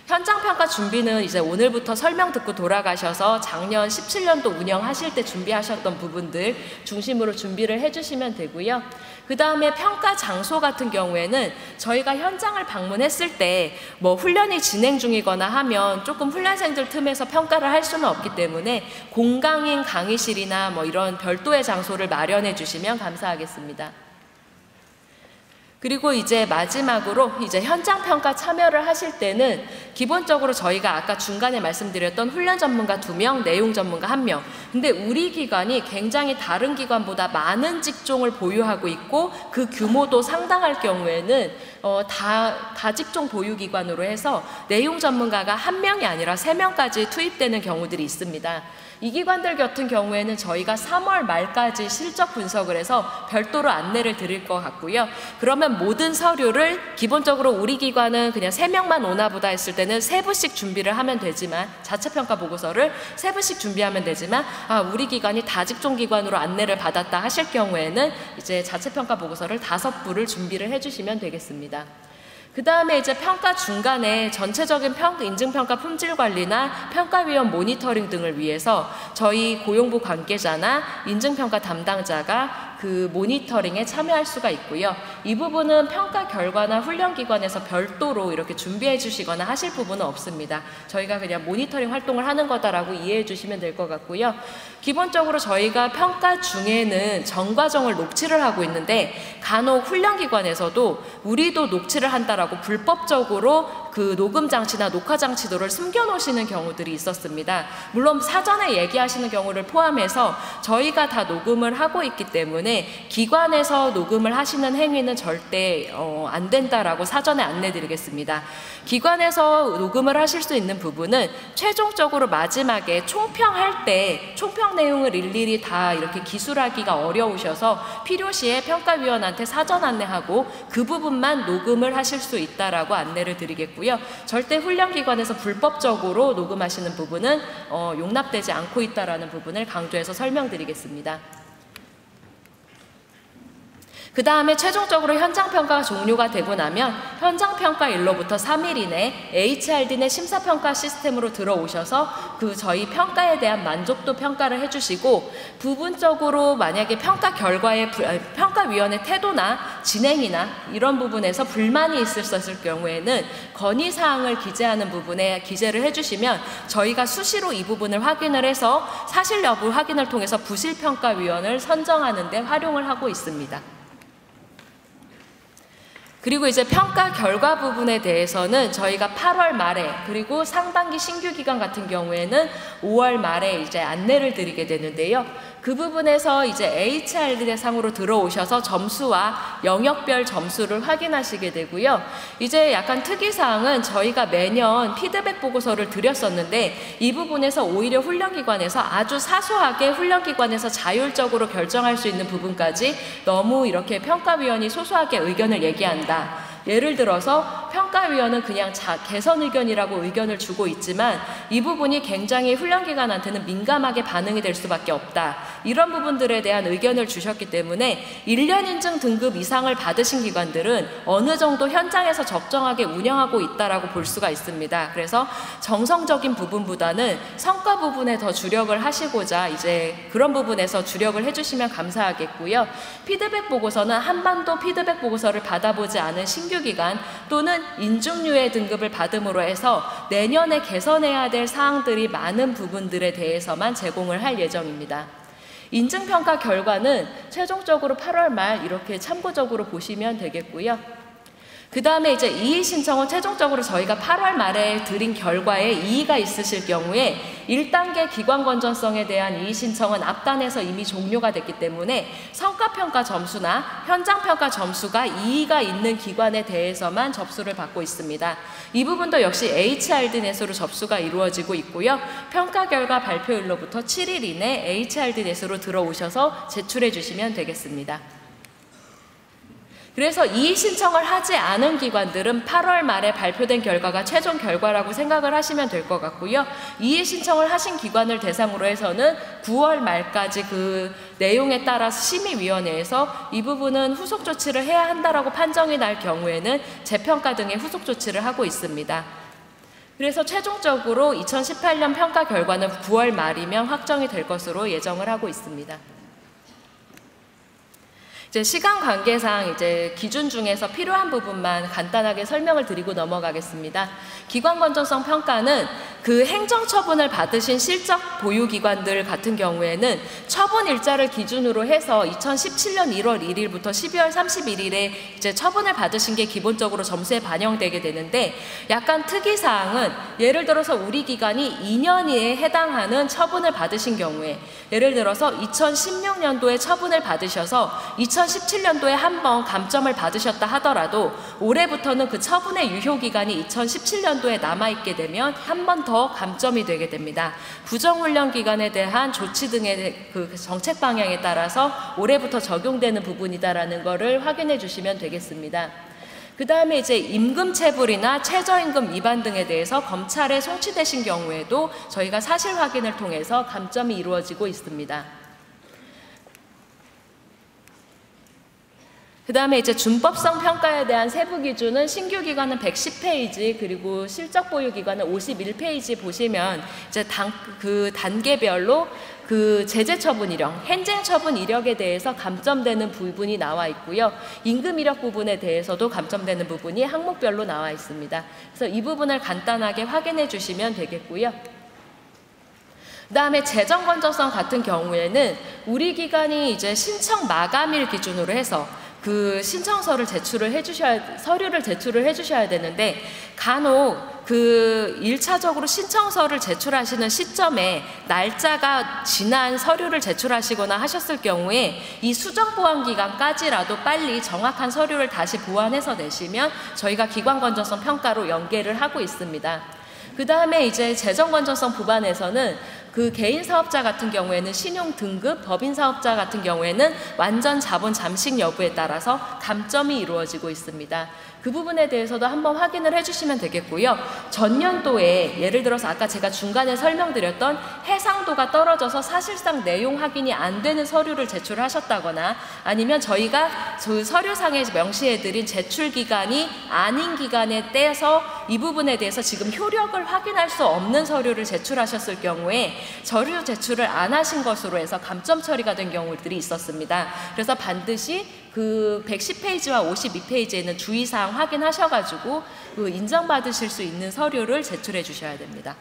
현장 평가 준비는 이제 오늘부터 설명 듣고 돌아가셔서 작년 십칠 년도 운영하실 때 준비하셨던 부분들 중심으로 준비를 해주시면 되고요. 그 다음에 평가 장소 같은 경우에는 저희가 현장을 방문했을 때 뭐 훈련이 진행 중이거나 하면 조금 훈련생들 틈에서 평가를 할 수는 없기 때문에 공강인 강의실이나 뭐 이런 별도의 장소를 마련해 주시면 감사하겠습니다. 그리고 이제 마지막으로 이제 현장 평가 참여를 하실 때는 기본적으로 저희가 아까 중간에 말씀드렸던 훈련 전문가 두 명, 내용 전문가 한 명. 근데 우리 기관이 굉장히 다른 기관보다 많은 직종을 보유하고 있고 그 규모도 상당할 경우에는 어, 다, 다직종 보유 기관으로 해서 내용 전문가가 한 명이 아니라 세 명까지 투입되는 경우들이 있습니다. 이 기관들 같은 경우에는 저희가 삼월 말까지 실적 분석을 해서 별도로 안내를 드릴 것 같고요. 그러면 모든 서류를 기본적으로 우리 기관은 그냥 세 명만 오나 보다 했을 때는 세 부씩 준비를 하면 되지만 자체평가 보고서를 세 부씩 준비하면 되지만 아, 우리 기관이 다직종 기관으로 안내를 받았다 하실 경우에는 이제 자체평가 보고서를 다섯 부를 준비를 해주시면 되겠습니다. 그 다음에 이제 평가 중간에 전체적인 평, 인증평가 품질 관리나 평가위원 모니터링 등을 위해서 저희 고용부 관계자나 인증평가 담당자가 그 모니터링에 참여할 수가 있고요. 이 부분은 평가 결과나 훈련기관에서 별도로 이렇게 준비해 주시거나 하실 부분은 없습니다. 저희가 그냥 모니터링 활동을 하는 거다라고 이해해 주시면 될 것 같고요. 기본적으로 저희가 평가 중에는 전과정을 녹취를 하고 있는데 간혹 훈련기관에서도 우리도 녹취를 한다라고 불법적으로 그 녹음 장치나 녹화 장치도를 숨겨놓으시는 경우들이 있었습니다. 물론 사전에 얘기하시는 경우를 포함해서 저희가 다 녹음을 하고 있기 때문에 기관에서 녹음을 하시는 행위는 절대 어, 안 된다라고 사전에 안내드리겠습니다. 기관에서 녹음을 하실 수 있는 부분은 최종적으로 마지막에 총평할 때 총평 내용을 일일이 다 이렇게 기술하기가 어려우셔서 필요시에 평가위원한테 사전 안내하고 그 부분만 녹음을 하실 수 있다라고 안내를 드리겠고요. 절대 훈련기관에서 불법적으로 녹음하시는 부분은 어, 용납되지 않고 있다라는 부분을 강조해서 설명드리겠습니다. 그 다음에 최종적으로 현장평가가 종료가 되고 나면 현장평가일로부터 삼 일 이내 에이치알디 내 심사평가 시스템으로 들어오셔서 그 저희 평가에 대한 만족도 평가를 해주시고 부분적으로 만약에 평가 결과에 평가위원회 태도나 진행이나 이런 부분에서 불만이 있을 경우에는 건의사항을 기재하는 부분에 기재를 해주시면 저희가 수시로 이 부분을 확인을 해서 사실 여부 확인을 통해서 부실평가위원을 선정하는 데 활용을 하고 있습니다. 그리고 이제 평가 결과 부분에 대해서는 저희가 팔월 말에 그리고 상반기 신규 기간 같은 경우에는 오월 말에 이제 안내를 드리게 되는데요. 그 부분에서 이제 에이치알디 대상으로 들어오셔서 점수와 영역별 점수를 확인하시게 되고요. 이제 약간 특이사항은 저희가 매년 피드백 보고서를 드렸었는데 이 부분에서 오히려 훈련기관에서 아주 사소하게 훈련기관에서 자율적으로 결정할 수 있는 부분까지 너무 이렇게 평가위원이 소소하게 의견을 얘기한다. 예를 들어서 평가위원은 그냥 자, 개선 의견이라고 의견을 주고 있지만 이 부분이 굉장히 훈련기관한테는 민감하게 반응이 될 수밖에 없다. 이런 부분들에 대한 의견을 주셨기 때문에 일 년 인증 등급 이상을 받으신 기관들은 어느 정도 현장에서 적정하게 운영하고 있다라고 볼 수가 있습니다. 그래서 정성적인 부분보다는 성과 부분에 더 주력을 하시고자 이제 그런 부분에서 주력을 해주시면 감사하겠고요. 피드백 보고서는 한 번도 피드백 보고서를 받아보지 않은 신규 기관 또는 인증유예 등급을 받음으로 해서 내년에 개선해야 될 사항들이 많은 부분들에 대해서만 제공을 할 예정입니다. 인증평가 결과는 최종적으로 팔월 말 이렇게 참고적으로 보시면 되겠고요. 그 다음에 이제 이의 신청은 최종적으로 저희가 팔월 말에 드린 결과에 이의가 있으실 경우에 일 단계 기관 건전성에 대한 이의 신청은 앞단에서 이미 종료가 됐기 때문에 성과평가 점수나 현장평가 점수가 이의가 있는 기관에 대해서만 접수를 받고 있습니다. 이 부분도 역시 에이치알디 넷으로 접수가 이루어지고 있고요. 평가 결과 발표일로부터 칠 일 이내 에이치알디 넷으로 들어오셔서 제출해 주시면 되겠습니다. 그래서 이의 신청을 하지 않은 기관들은 팔월 말에 발표된 결과가 최종 결과라고 생각을 하시면 될 것 같고요. 이의 신청을 하신 기관을 대상으로 해서는 구월 말까지 그 내용에 따라서 심의위원회에서 이 부분은 후속 조치를 해야 한다라고 판정이 날 경우에는 재평가 등의 후속 조치를 하고 있습니다. 그래서 최종적으로 이천십팔 년 평가 결과는 구월 말이면 확정이 될 것으로 예정을 하고 있습니다. 이제 시간 관계상 이제 기준 중에서 필요한 부분만 간단하게 설명을 드리고 넘어가겠습니다. 기관 건전성 평가는 그 행정 처분을 받으신 실적 보유기관들 같은 경우에는 처분 일자를 기준으로 해서 이천십칠 년 일월 일일부터 십이월 삼십일일에 이제 처분을 받으신 게 기본적으로 점수에 반영되게 되는데, 약간 특이사항은 예를 들어서 우리 기관이 이 년에 해당하는 처분을 받으신 경우에, 예를 들어서 이천십육 년도에 처분을 받으셔서 이천십칠 년도에 한 번 감점을 받으셨다 하더라도 올해부터는 그 처분의 유효기간이 이천십칠 년도에 남아있게 되면 한 번 더 감점이 되게 됩니다. 부정훈련 기간에 대한 조치 등의 그 정책 방향에 따라서 올해부터 적용되는 부분이다라는 것을 확인해 주시면 되겠습니다. 그 다음에 이제 임금체불이나 최저임금 위반 등에 대해서 검찰에 송치되신 경우에도 저희가 사실 확인을 통해서 감점이 이루어지고 있습니다. 그 다음에 이제 준법성 평가에 대한 세부 기준은 신규 기관은 백십 페이지, 그리고 실적 보유 기관은 오십일 페이지 보시면 이제 단, 그 단계별로 그 제재 처분 이력, 행정 처분 이력에 대해서 감점되는 부분이 나와 있고요. 임금 이력 부분에 대해서도 감점되는 부분이 항목별로 나와 있습니다. 그래서 이 부분을 간단하게 확인해 주시면 되겠고요. 그 다음에 재정 건전성 같은 경우에는 우리 기관이 이제 신청 마감일 기준으로 해서 그 신청서를 제출을 해주셔야, 서류를 제출을 해주셔야 되는데, 간혹 그 일차적으로 신청서를 제출하시는 시점에 날짜가 지난 서류를 제출하시거나 하셨을 경우에 이 수정 보완 기간까지라도 빨리 정확한 서류를 다시 보완해서 내시면 저희가 기관 건전성 평가로 연계를 하고 있습니다. 그 다음에 이제 재정 건전성 부반에서는 그 개인 사업자 같은 경우에는 신용 등급, 법인 사업자 같은 경우에는 완전 자본 잠식 여부에 따라서 감점이 이루어지고 있습니다. 그 부분에 대해서도 한번 확인을 해주시면 되겠고요. 전년도에 예를 들어서 아까 제가 중간에 설명드렸던 해상도가 떨어져서 사실상 내용 확인이 안 되는 서류를 제출하셨다거나, 아니면 저희가 그 서류상에 명시해드린 제출 기간이 아닌 기간에 떼서 이 부분에 대해서 지금 효력을 확인할 수 없는 서류를 제출하셨을 경우에 서류 제출을 안 하신 것으로 해서 감점 처리가 된 경우들이 있었습니다. 그래서 반드시 그 백십 페이지와 오십이 페이지에는 주의사항 확인하셔가지고 그 인정받으실 수 있는 서류를 제출해 주셔야 됩니다.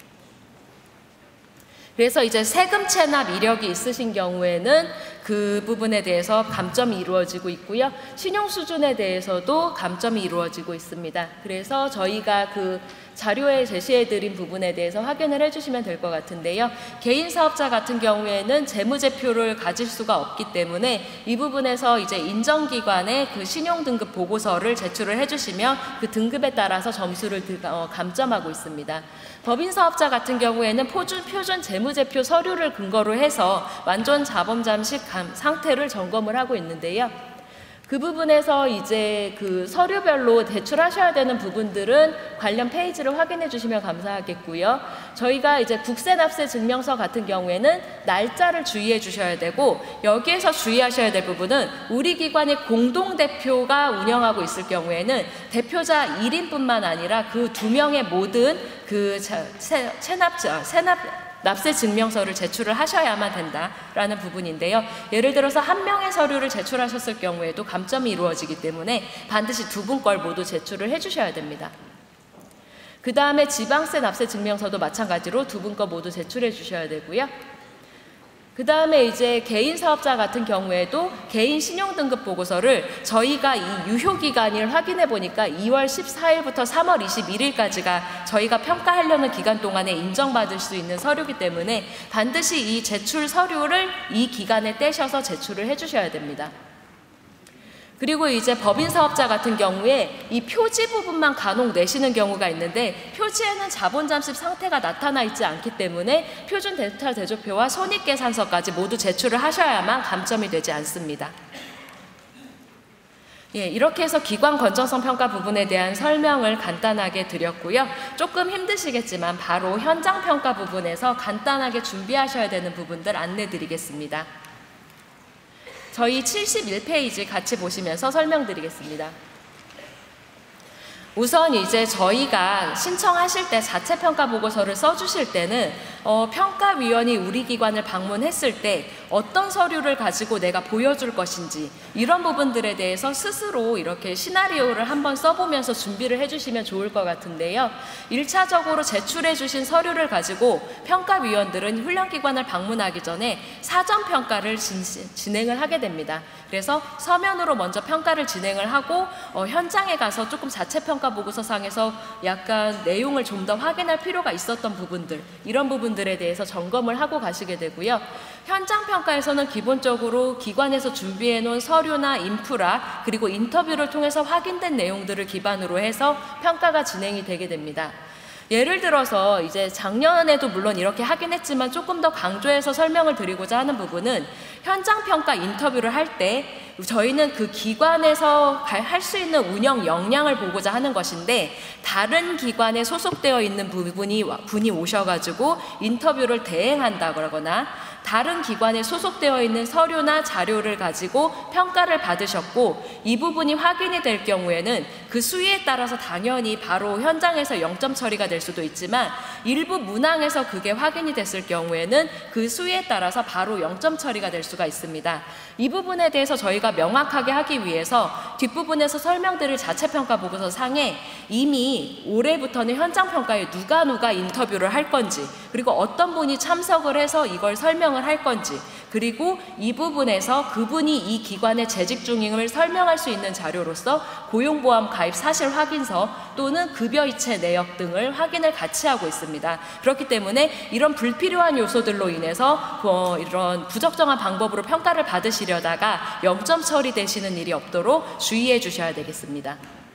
그래서 이제 세금 체납 이력이 있으신 경우에는 그 부분에 대해서 감점이 이루어지고 있고요. 신용 수준에 대해서도 감점이 이루어지고 있습니다. 그래서 저희가 그 자료에 제시해드린 부분에 대해서 확인을 해주시면 될 것 같은데요. 개인 사업자 같은 경우에는 재무제표를 가질 수가 없기 때문에 이 부분에서 이제 인정기관에 그 신용등급 보고서를 제출을 해주시면 그 등급에 따라서 점수를 감점하고 있습니다. 법인 사업자 같은 경우에는 표준, 표준 재무제표 서류를 근거로 해서 완전 자본 잠식 상태를 점검을 하고 있는데요. 그 부분에서 이제 그 서류별로 제출하셔야 되는 부분들은 관련 페이지를 확인해 주시면 감사하겠고요. 저희가 이제 국세납세 증명서 같은 경우에는 날짜를 주의해 주셔야 되고, 여기에서 주의하셔야 될 부분은 우리 기관이 공동대표가 운영하고 있을 경우에는 대표자 일 인뿐만 아니라 그 두 명의 모든 그 체납자, 세납 납세 증명서를 제출을 하셔야만 된다라는 부분인데요. 예를 들어서 한 명의 서류를 제출하셨을 경우에도 감점이 이루어지기 때문에 반드시 두 분 걸 모두 제출을 해주셔야 됩니다. 그 다음에 지방세 납세 증명서도 마찬가지로 두 분 거 모두 제출해 주셔야 되고요. 그 다음에 이제 개인 사업자 같은 경우에도 개인 신용등급 보고서를 저희가 이 유효기간을 확인해 보니까 이월 십사일부터 삼월 이십일일까지가 저희가 평가하려는 기간 동안에 인정받을 수 있는 서류이기 때문에 반드시 이 제출 서류를 이 기간에 떼셔서 제출을 해 주셔야 됩니다. 그리고 이제 법인 사업자 같은 경우에 이 표지 부분만 간혹 내시는 경우가 있는데, 표지에는 자본 잠식 상태가 나타나 있지 않기 때문에 표준 데이터 대조표와 손익계산서까지 모두 제출을 하셔야만 감점이 되지 않습니다. 예, 이렇게 해서 기관 건전성 평가 부분에 대한 설명을 간단하게 드렸고요. 조금 힘드시겠지만 바로 현장 평가 부분에서 간단하게 준비하셔야 되는 부분들 안내 드리겠습니다. 저희 칠십일 페이지 같이 보시면서 설명드리겠습니다. 우선 이제 저희가 신청하실 때 자체 평가 보고서를 써주실 때는 어, 평가위원이 우리 기관을 방문했을 때 어떤 서류를 가지고 내가 보여줄 것인지 이런 부분들에 대해서 스스로 이렇게 시나리오를 한번 써보면서 준비를 해주시면 좋을 것 같은데요. 일차적으로 제출해 주신 서류를 가지고 평가위원들은 훈련기관을 방문하기 전에 사전평가를 진, 진행을 하게 됩니다. 그래서 서면으로 먼저 평가를 진행을 하고 어, 현장에 가서 조금 자체평가 보고서상에서 약간 내용을 좀 더 확인할 필요가 있었던 부분들, 이런 부분들에 대해서 점검을 하고 가시게 되고요. 현장 평가에서는 기본적으로 기관에서 준비해 놓은 서류나 인프라 그리고 인터뷰를 통해서 확인된 내용들을 기반으로 해서 평가가 진행이 되게 됩니다. 예를 들어서 이제 작년에도 물론 이렇게 하긴 했지만 조금 더 강조해서 설명을 드리고자 하는 부분은 현장 평가 인터뷰를 할 때 저희는 그 기관에서 할 수 있는 운영 역량을 보고자 하는 것인데, 다른 기관에 소속되어 있는 부분이 분이 오셔가지고 인터뷰를 대행한다거나 다른 기관에 소속되어 있는 서류나 자료를 가지고 평가를 받으셨고 이 부분이 확인이 될 경우에는 그 수위에 따라서 당연히 바로 현장에서 영점 처리가 될 수도 있지만, 일부 문항에서 그게 확인이 됐을 경우에는 그 수위에 따라서 바로 영점 처리가 될 수가 있습니다. 이 부분에 대해서 저희가 명확하게 하기 위해서 뒷부분에서 설명드릴 자체평가 보고서 상에 이미 올해부터는 현장평가에 누가 누가 인터뷰를 할 건지, 그리고 어떤 분이 참석을 해서 이걸 설명을 할 건지, 그리고 이 부분에서 그분이 이 기관에 재직 중임을 설명할 수 있는 자료로서 고용보험 가입 사실 확인서 또는 급여이체 내역 등을 확인을 같이 하고 있습니다. 그렇기 때문에 이런 불필요한 요소들로 인해서 어, 이런 부적정한 방법으로 평가를 받으시려다가 영점 처리되시는 일이 없도록 주의해 주셔야 되겠습니다.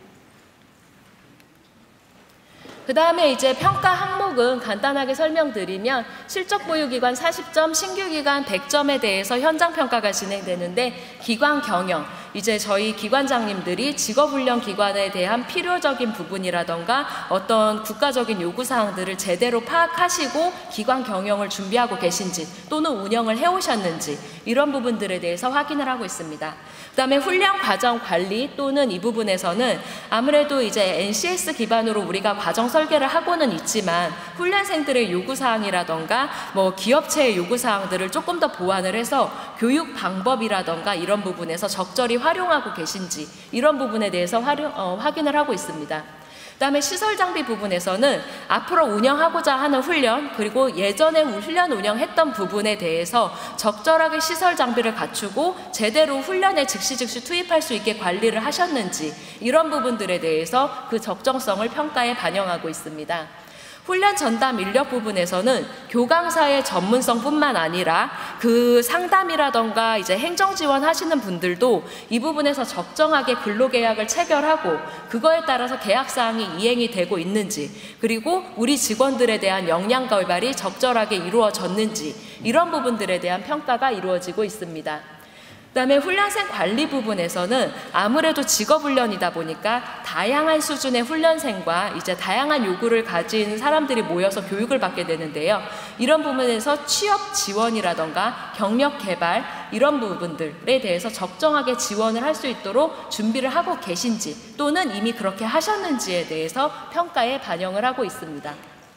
그 다음에 이제 평가 항목은 간단하게 설명드리면 실적보유기관 사십 점, 신규기관 백 점에 대해서 현장평가가 진행되는데, 기관 경영, 이제 저희 기관장님들이 직업훈련 기관에 대한 필요적인 부분이라던가 어떤 국가적인 요구사항들을 제대로 파악하시고 기관 경영을 준비하고 계신지 또는 운영을 해오셨는지 이런 부분들에 대해서 확인을 하고 있습니다. 그 다음에 훈련 과정 관리 또는 이 부분에서는 아무래도 이제 엔씨에스 기반으로 우리가 과정 설계를 하고는 있지만 훈련생들의 요구사항이라던가 뭐 기업체의 요구사항들을 조금 더 보완을 해서 교육 방법이라던가 이런 부분에서 적절히 활용하고 계신지 이런 부분에 대해서 활용, 어, 확인을 하고 있습니다. 그 다음에 시설 장비 부분에서는 앞으로 운영하고자 하는 훈련, 그리고 예전에 훈련 운영했던 부분에 대해서 적절하게 시설 장비를 갖추고 제대로 훈련에 즉시 즉시 투입할 수 있게 관리를 하셨는지 이런 부분들에 대해서 그 적정성을 평가에 반영하고 있습니다. 훈련 전담 인력 부분에서는 교강사의 전문성뿐만 아니라 그 상담이라던가 이제 행정 지원 하시는 분들도 이 부분에서 적정하게 근로계약을 체결하고 그거에 따라서 계약사항이 이행이 되고 있는지, 그리고 우리 직원들에 대한 역량 개발이 적절하게 이루어졌는지 이런 부분들에 대한 평가가 이루어지고 있습니다. 그 다음에 훈련생 관리 부분에서는 아무래도 직업훈련이다 보니까 다양한 수준의 훈련생과 이제 다양한 요구를 가진 사람들이 모여서 교육을 받게 되는데요. 이런 부분에서 취업 지원이라던가 경력 개발 이런 부분들에 대해서 적정하게 지원을 할 수 있도록 준비를 하고 계신지 또는 이미 그렇게 하셨는지에 대해서 평가에 반영을 하고 있습니다.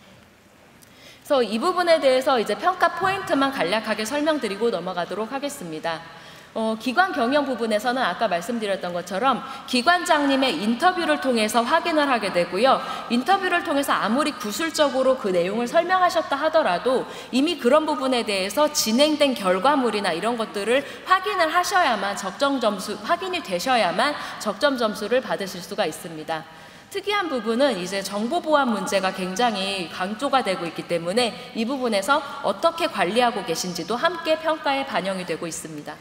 그래서 이 부분에 대해서 이제 평가 포인트만 간략하게 설명드리고 넘어가도록 하겠습니다. 어, 기관 경영 부분에서는 아까 말씀드렸던 것처럼 기관장님의 인터뷰를 통해서 확인을 하게 되고요. 인터뷰를 통해서 아무리 구술적으로 그 내용을 설명하셨다 하더라도 이미 그런 부분에 대해서 진행된 결과물이나 이런 것들을 확인을 하셔야만 적정 점수, 확인이 되셔야만 적정 점수를 받으실 수가 있습니다. 특이한 부분은 이제 정보보안 문제가 굉장히 강조가 되고 있기 때문에 이 부분에서 어떻게 관리하고 계신지도 함께 평가에 반영이 되고 있습니다.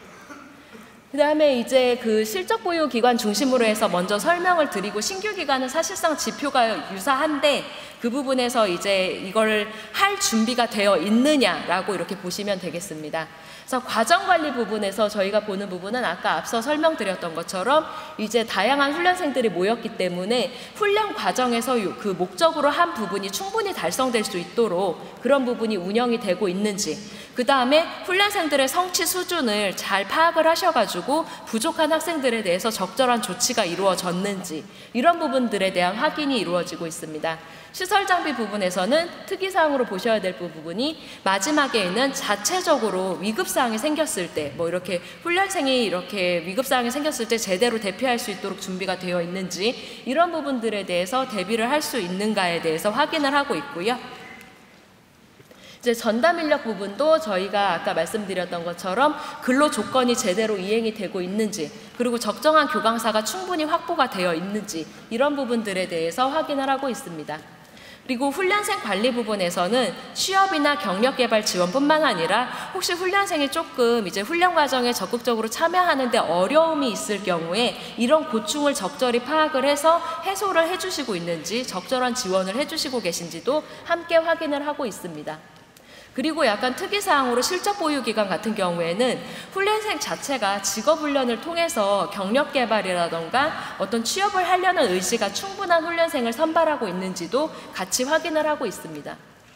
그 다음에 이제 그 실적 보유 기관 중심으로 해서 먼저 설명을 드리고, 신규 기관은 사실상 지표가 유사한데 그 부분에서 이제 이걸 할 준비가 되어 있느냐라고 이렇게 보시면 되겠습니다. 그래서 과정관리 부분에서 저희가 보는 부분은 아까 앞서 설명드렸던 것처럼 이제 다양한 훈련생들이 모였기 때문에 훈련 과정에서 그 목적으로 한 부분이 충분히 달성될 수 있도록 그런 부분이 운영이 되고 있는지, 그 다음에 훈련생들의 성취 수준을 잘 파악을 하셔가지고 부족한 학생들에 대해서 적절한 조치가 이루어졌는지 이런 부분들에 대한 확인이 이루어지고 있습니다. 시설 장비 부분에서는 특이사항으로 보셔야 될 부분이 마지막에는 자체적으로 위급사항이 생겼을 때 뭐 이렇게 훈련생이 이렇게 위급사항이 생겼을 때 제대로 대피할 수 있도록 준비가 되어 있는지 이런 부분들에 대해서 대비를 할 수 있는가에 대해서 확인을 하고 있고요. 이제 전담 인력 부분도 저희가 아까 말씀드렸던 것처럼 근로 조건이 제대로 이행이 되고 있는지 그리고 적정한 교강사가 충분히 확보가 되어 있는지 이런 부분들에 대해서 확인을 하고 있습니다. 그리고 훈련생 관리 부분에서는 취업이나 경력 개발 지원뿐만 아니라 혹시 훈련생이 조금 이제 훈련 과정에 적극적으로 참여하는데 어려움이 있을 경우에 이런 고충을 적절히 파악을 해서 해소를 해주시고 있는지 적절한 지원을 해주시고 계신지도 함께 확인을 하고 있습니다. 그리고 약간 특이사항으로 실적 보유 기간 같은 경우에는 훈련생 자체가 직업훈련을 통해서 경력 개발이라던가 어떤 취업을 하려는 의지가 충분한 훈련생을 선발하고 있는지도 같이 확인을 하고 있습니다.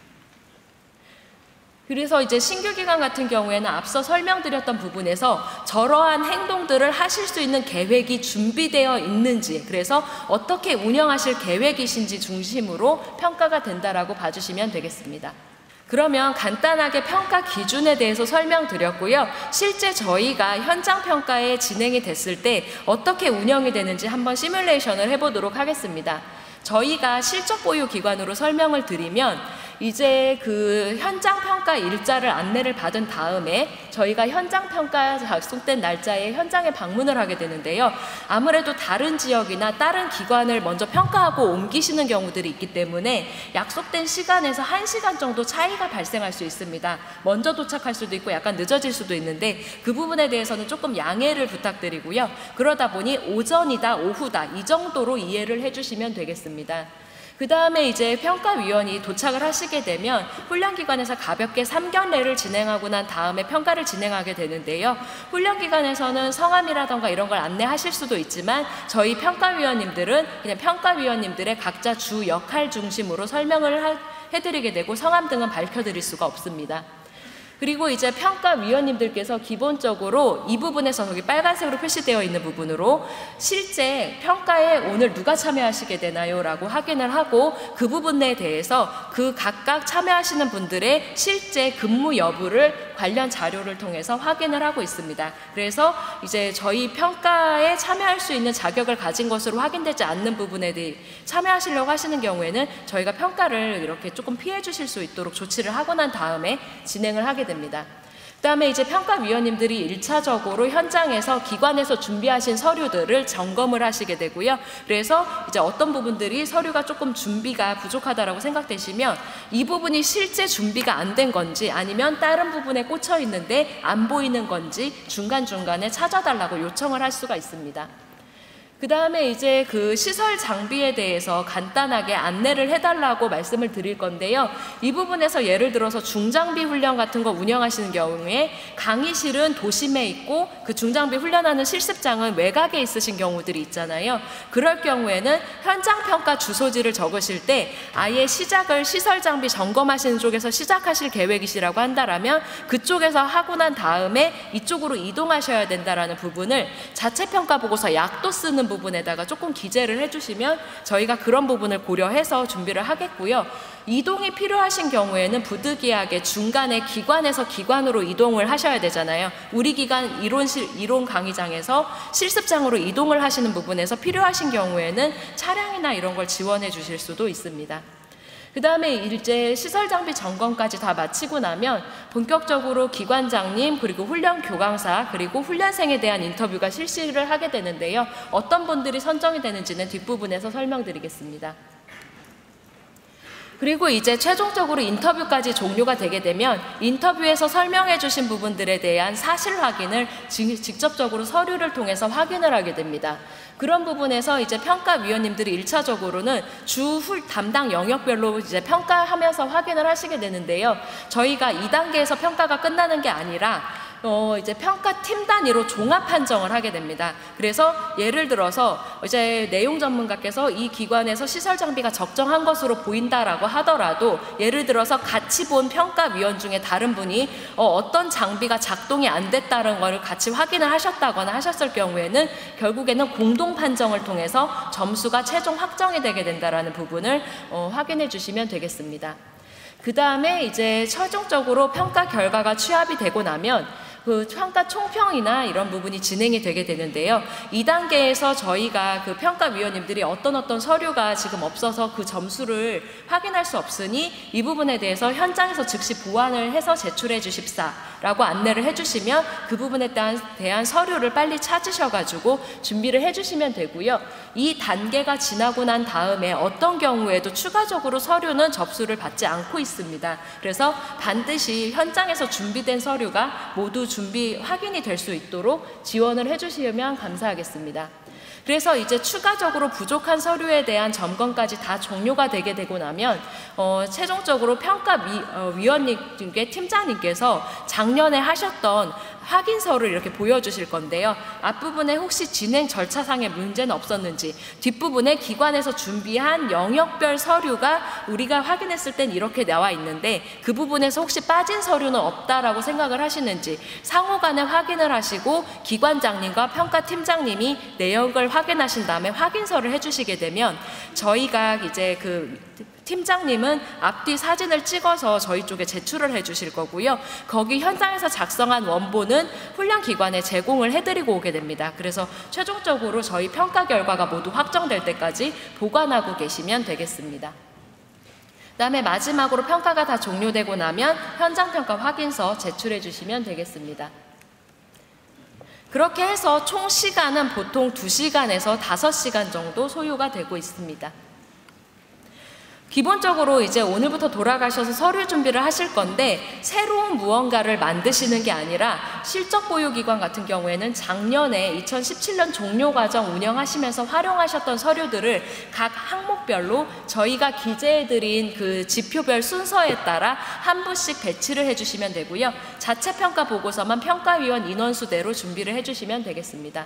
그래서 이제 신규 기관 같은 경우에는 앞서 설명드렸던 부분에서 저러한 행동들을 하실 수 있는 계획이 준비되어 있는지 그래서 어떻게 운영하실 계획이신지 중심으로 평가가 된다라고 봐주시면 되겠습니다. 그러면 간단하게 평가 기준에 대해서 설명드렸고요. 실제 저희가 현장 평가에 진행이 됐을 때 어떻게 운영이 되는지 한번 시뮬레이션을 해보도록 하겠습니다. 저희가 실적 보유 기관으로 설명을 드리면 이제 그 현장 평가 일자를 안내를 받은 다음에 저희가 현장 평가 약속된 날짜에 현장에 방문을 하게 되는데요. 아무래도 다른 지역이나 다른 기관을 먼저 평가하고 옮기시는 경우들이 있기 때문에 약속된 시간에서 한 시간 정도 차이가 발생할 수 있습니다. 먼저 도착할 수도 있고 약간 늦어질 수도 있는데 그 부분에 대해서는 조금 양해를 부탁드리고요. 그러다 보니 오전이다 오후다 이 정도로 이해를 해주시면 되겠습니다. 그 다음에 이제 평가위원이 도착을 하시게 되면 훈련기관에서 가볍게 삼견례를 진행하고 난 다음에 평가를 진행하게 되는데요. 훈련기관에서는 성함이라던가 이런 걸 안내하실 수도 있지만 저희 평가위원님들은 그냥 평가위원님들의 각자 주 역할 중심으로 설명을 하, 해드리게 되고 성함 등은 밝혀드릴 수가 없습니다. 그리고 이제 평가위원님들께서 기본적으로 이 부분에서 여기 빨간색으로 표시되어 있는 부분으로 실제 평가에 오늘 누가 참여하시게 되나요? 라고 확인을 하고 그 부분에 대해서 그 각각 참여하시는 분들의 실제 근무 여부를 관련 자료를 통해서 확인을 하고 있습니다. 그래서 이제 저희 평가에 참여할 수 있는 자격을 가진 것으로 확인되지 않는 부분에 대해 참여하시려고 하시는 경우에는 저희가 평가를 이렇게 조금 피해 주실 수 있도록 조치를 하고 난 다음에 진행을 하게 됩니다. 그 다음에 이제 평가위원님들이 일차적으로 현장에서 기관에서 준비하신 서류들을 점검을 하시게 되고요. 그래서 이제 어떤 부분들이 서류가 조금 준비가 부족하다라고 생각되시면 이 부분이 실제 준비가 안 된 건지 아니면 다른 부분에 꽂혀 있는데 안 보이는 건지 중간중간에 찾아달라고 요청을 할 수가 있습니다. 그 다음에 이제 그 시설 장비에 대해서 간단하게 안내를 해달라고 말씀을 드릴 건데요. 이 부분에서 예를 들어서 중장비 훈련 같은 거 운영하시는 경우에 강의실은 도심에 있고 그 중장비 훈련하는 실습장은 외곽에 있으신 경우들이 있잖아요. 그럴 경우에는 현장 평가 주소지를 적으실 때 아예 시작을 시설 장비 점검하시는 쪽에서 시작하실 계획이시라고 한다라면 그쪽에서 하고 난 다음에 이쪽으로 이동하셔야 된다라는 부분을 자체 평가 보고서 약도 쓰는 부분에다가 조금 기재를 해주시면 저희가 그런 부분을 고려해서 준비를 하겠고요. 이동이 필요하신 경우에는 부득이하게 중간에 기관에서 기관으로 이동을 하셔야 되잖아요. 우리 기관 이론실, 이론 강의장에서 실습장으로 이동을 하시는 부분에서 필요하신 경우에는 차량이나 이런 걸 지원해 주실 수도 있습니다. 그 다음에 이제 시설 장비 점검까지 다 마치고 나면 본격적으로 기관장님 그리고 훈련 교강사 그리고 훈련생에 대한 인터뷰가 실시를 하게 되는데요. 어떤 분들이 선정이 되는지는 뒷부분에서 설명드리겠습니다. 그리고 이제 최종적으로 인터뷰까지 종료가 되게 되면 인터뷰에서 설명해 주신 부분들에 대한 사실 확인을 직접적으로 서류를 통해서 확인을 하게 됩니다. 그런 부분에서 이제 평가위원님들이 일차적으로는 주 훌 담당 영역별로 이제 평가하면서 확인을 하시게 되는데요. 저희가 이 단계에서 평가가 끝나는 게 아니라 어 이제 평가팀 단위로 종합 판정을 하게 됩니다. 그래서 예를 들어서 이제 내용 전문가께서 이 기관에서 시설 장비가 적정한 것으로 보인다라고 하더라도, 예를 들어서 같이 본 평가위원 중에 다른 분이 어, 어떤 장비가 작동이 안 됐다는 걸 같이 확인을 하셨다거나 하셨을 경우에는 결국에는 공동 판정을 통해서 점수가 최종 확정이 되게 된다라는 부분을 어, 확인해 주시면 되겠습니다. 그 다음에 이제 최종적으로 평가 결과가 취합이 되고 나면 그 평가 총평이나 이런 부분이 진행이 되게 되는데요. 이 단계에서 저희가 그 평가위원님들이 어떤 어떤 서류가 지금 없어서 그 점수를 확인할 수 없으니 이 부분에 대해서 현장에서 즉시 보완을 해서 제출해 주십사라고 안내를 해주시면 그 부분에 대한, 대한 서류를 빨리 찾으셔가지고 준비를 해주시면 되고요. 이 단계가 지나고 난 다음에 어떤 경우에도 추가적으로 서류는 접수를 받지 않고 있습니다. 그래서 반드시 현장에서 준비된 서류가 모두 준비 확인이 될 수 있도록 지원을 해주시면 감사하겠습니다. 그래서 이제 추가적으로 부족한 서류에 대한 점검까지 다 종료가 되게 되고 나면 어, 최종적으로 평가위원님께 팀장님께서 작년에 하셨던 확인서를 이렇게 보여주실 건데요. 앞부분에 혹시 진행 절차상의 문제는 없었는지, 뒷부분에 기관에서 준비한 영역별 서류가 우리가 확인했을 땐 이렇게 나와 있는데 그 부분에서 혹시 빠진 서류는 없다라고 생각을 하시는지 상호간에 확인을 하시고 기관장님과 평가팀장님이 내역을 확인하신 다음에 확인서를 해주시게 되면 저희가 이제 그 팀장님은 앞뒤 사진을 찍어서 저희 쪽에 제출을 해 주실 거고요. 거기 현장에서 작성한 원본은 훈련기관에 제공을 해드리고 오게 됩니다. 그래서 최종적으로 저희 평가 결과가 모두 확정될 때까지 보관하고 계시면 되겠습니다. 그 다음에 마지막으로 평가가 다 종료되고 나면 현장평가 확인서 제출해 주시면 되겠습니다. 그렇게 해서 총 시간은 보통 두 시간에서 다섯 시간 정도 소요가 되고 있습니다. 기본적으로 이제 오늘부터 돌아가셔서 서류 준비를 하실 건데 새로운 무언가를 만드시는 게 아니라 실적 보유기관 같은 경우에는 작년에 이천십칠 년 종료과정 운영하시면서 활용하셨던 서류들을 각 항목별로 저희가 기재해드린 그 지표별 순서에 따라 한 부씩 배치를 해주시면 되고요. 자체평가 보고서만 평가위원 인원수대로 준비를 해주시면 되겠습니다.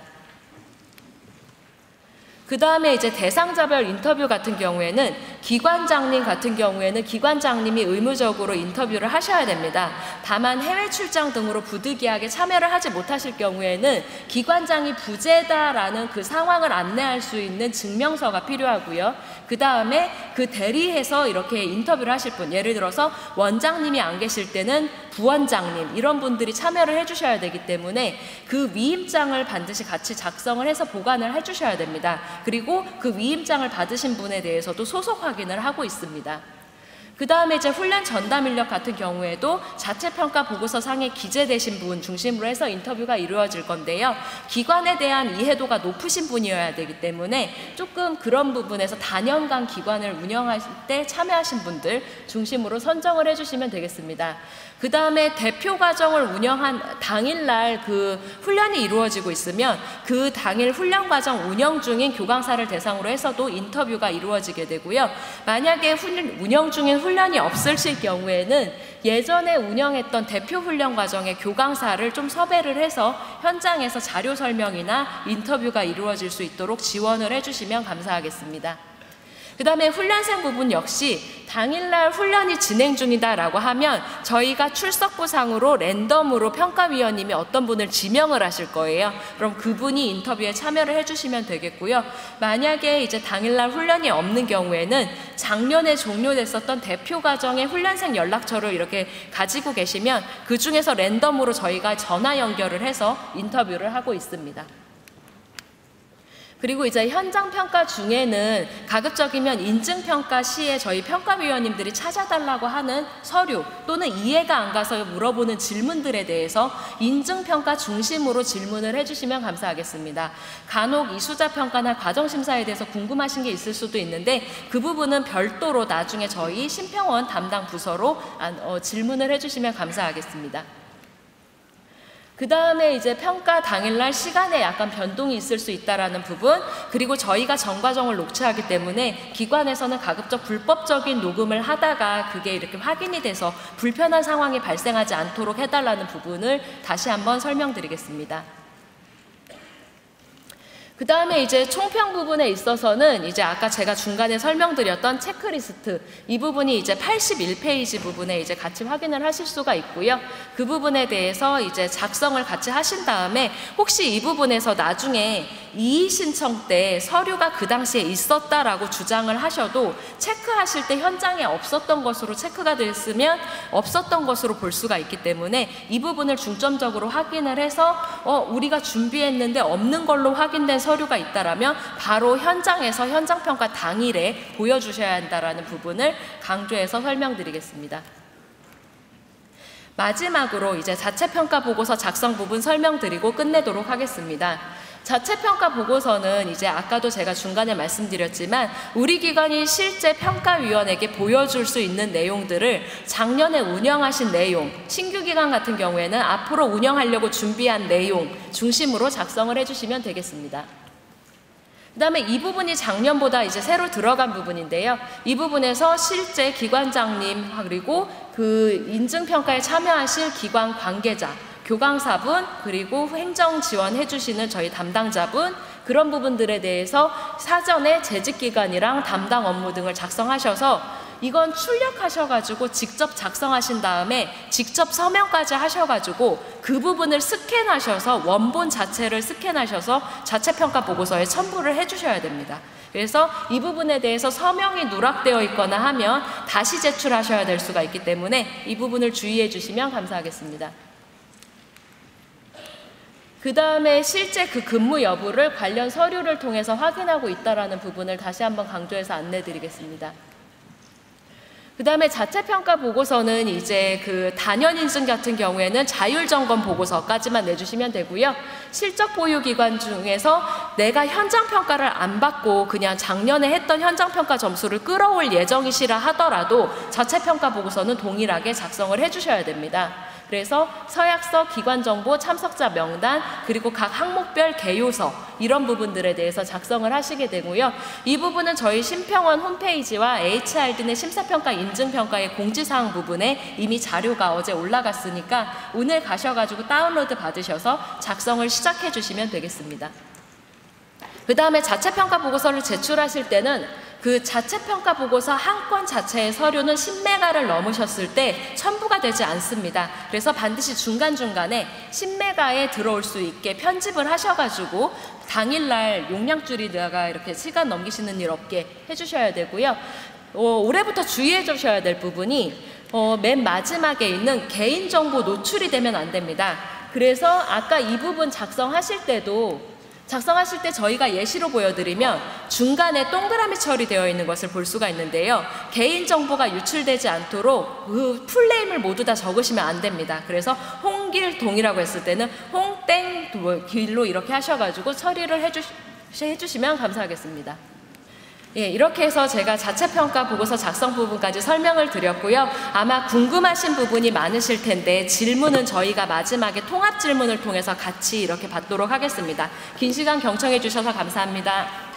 그 다음에 이제 대상자별 인터뷰 같은 경우에는 기관장님 같은 경우에는 기관장님이 의무적으로 인터뷰를 하셔야 됩니다. 다만 해외 출장 등으로 부득이하게 참여를 하지 못하실 경우에는 기관장이 부재다라는 그 상황을 안내할 수 있는 증명서가 필요하고요. 그 다음에 그 대리해서 이렇게 인터뷰를 하실 분, 예를 들어서 원장님이 안 계실 때는 부원장님 이런 분들이 참여를 해주셔야 되기 때문에 그 위임장을 반드시 같이 작성을 해서 보관을 해주셔야 됩니다. 그리고 그 위임장을 받으신 분에 대해서도 소속 확인을 하고 있습니다. 그 다음에 이제 훈련 전담 인력 같은 경우에도 자체평가 보고서 상에 기재되신 분 중심으로 해서 인터뷰가 이루어질 건데요. 기관에 대한 이해도가 높으신 분이어야 되기 때문에 조금 그런 부분에서 다년간 기관을 운영하실 때 참여하신 분들 중심으로 선정을 해주시면 되겠습니다. 그 다음에 대표 과정을 운영한 당일날 그 훈련이 이루어지고 있으면 그 당일 훈련 과정 운영 중인 교강사를 대상으로 해서도 인터뷰가 이루어지게 되고요. 만약에 훈련, 운영 중인 훈련이 없으실 경우에는 예전에 운영했던 대표 훈련 과정의 교강사를 좀 섭외를 해서 현장에서 자료 설명이나 인터뷰가 이루어질 수 있도록 지원을 해주시면 감사하겠습니다. 그 다음에 훈련생 부분 역시 당일날 훈련이 진행 중이다라고 하면 저희가 출석부상으로 랜덤으로 평가위원님이 어떤 분을 지명을 하실 거예요. 그럼 그분이 인터뷰에 참여를 해주시면 되겠고요. 만약에 이제 당일날 훈련이 없는 경우에는 작년에 종료됐었던 대표 과정의 훈련생 연락처를 이렇게 가지고 계시면 그 중에서 랜덤으로 저희가 전화 연결을 해서 인터뷰를 하고 있습니다. 그리고 이제 현장평가 중에는 가급적이면 인증평가 시에 저희 평가위원님들이 찾아달라고 하는 서류 또는 이해가 안 가서 물어보는 질문들에 대해서 인증평가 중심으로 질문을 해주시면 감사하겠습니다. 간혹 이수자평가나 과정심사에 대해서 궁금하신 게 있을 수도 있는데 그 부분은 별도로 나중에 저희 심평원 담당 부서로 어, 질문을 해주시면 감사하겠습니다. 그 다음에 이제 평가 당일날 시간에 약간 변동이 있을 수 있다라는 부분, 그리고 저희가 전과정을 녹취하기 때문에 기관에서는 가급적 불법적인 녹음을 하다가 그게 이렇게 확인이 돼서 불편한 상황이 발생하지 않도록 해달라는 부분을 다시 한번 설명드리겠습니다. 그 다음에 이제 총평 부분에 있어서는 이제 아까 제가 중간에 설명드렸던 체크리스트, 이 부분이 이제 팔십일 페이지 부분에 이제 같이 확인을 하실 수가 있고요. 그 부분에 대해서 이제 작성을 같이 하신 다음에 혹시 이 부분에서 나중에 이의 신청 때 서류가 그 당시에 있었다라고 주장을 하셔도 체크하실 때 현장에 없었던 것으로 체크가 됐으면 없었던 것으로 볼 수가 있기 때문에 이 부분을 중점적으로 확인을 해서 어, 우리가 준비했는데 없는 걸로 확인된 서류가 있다라면 바로 현장에서 현장평가 당일에 보여주셔야 한다라는 부분을 강조해서 설명드리겠습니다. 마지막으로 이제 자체평가 보고서 작성 부분 설명드리고 끝내도록 하겠습니다. 자체평가 보고서는 이제 아까도 제가 중간에 말씀드렸지만 우리 기관이 실제 평가위원에게 보여줄 수 있는 내용들을 작년에 운영하신 내용, 신규 기관 같은 경우에는 앞으로 운영하려고 준비한 내용 중심으로 작성을 해주시면 되겠습니다. 그 다음에 이 부분이 작년보다 이제 새로 들어간 부분인데요. 이 부분에서 실제 기관장님 그리고 그 인증평가에 참여하실 기관 관계자, 교강사분 그리고 행정 지원해 주시는 저희 담당자분, 그런 부분들에 대해서 사전에 재직기간이랑 담당 업무 등을 작성하셔서 이건 출력하셔가지고 직접 작성하신 다음에 직접 서명까지 하셔가지고 그 부분을 스캔하셔서 원본 자체를 스캔하셔서 자체평가 보고서에 첨부를 해주셔야 됩니다. 그래서 이 부분에 대해서 서명이 누락되어 있거나 하면 다시 제출하셔야 될 수가 있기 때문에 이 부분을 주의해 주시면 감사하겠습니다. 그 다음에 실제 그 근무 여부를 관련 서류를 통해서 확인하고 있다는 부분을 다시 한번 강조해서 안내드리겠습니다. 그 다음에 자체평가 보고서는 이제 그 단연인증 같은 경우에는 자율점검 보고서까지만 내주시면 되고요. 실적 보유 기관 중에서 내가 현장평가를 안 받고 그냥 작년에 했던 현장평가 점수를 끌어올 예정이시라 하더라도 자체평가 보고서는 동일하게 작성을 해주셔야 됩니다. 그래서 서약서, 기관정보, 참석자 명단, 그리고 각 항목별 개요서 이런 부분들에 대해서 작성을 하시게 되고요. 이 부분은 저희 심평원 홈페이지와 에이치알디 내 심사평가 인증평가의 공지사항 부분에 이미 자료가 어제 올라갔으니까 오늘 가셔가지고 다운로드 받으셔서 작성을 시작해 주시면 되겠습니다. 그 다음에 자체평가 보고서를 제출하실 때는 그 자체평가 보고서 한 건 자체의 서류는 십 메가를 넘으셨을 때 첨부가 되지 않습니다. 그래서 반드시 중간중간에 십 메가에 들어올 수 있게 편집을 하셔가지고 당일날 용량 줄이다가 이렇게 시간 넘기시는 일 없게 해주셔야 되고요. 어, 올해부터 주의해 주셔야 될 부분이 어, 맨 마지막에 있는 개인정보 노출이 되면 안 됩니다. 그래서 아까 이 부분 작성하실 때도 작성하실 때 저희가 예시로 보여드리면 중간에 동그라미 처리되어 있는 것을 볼 수가 있는데요. 개인정보가 유출되지 않도록 그 풀네임을 모두 다 적으시면 안 됩니다. 그래서 홍길동이라고 했을 때는 홍땡길로 이렇게 하셔가지고 처리를 해주, 해주시면 감사하겠습니다. 예, 이렇게 해서 제가 자체평가 보고서 작성 부분까지 설명을 드렸고요. 아마 궁금하신 부분이 많으실 텐데 질문은 저희가 마지막에 통합 질문을 통해서 같이 이렇게 받도록 하겠습니다. 긴 시간 경청해 주셔서 감사합니다.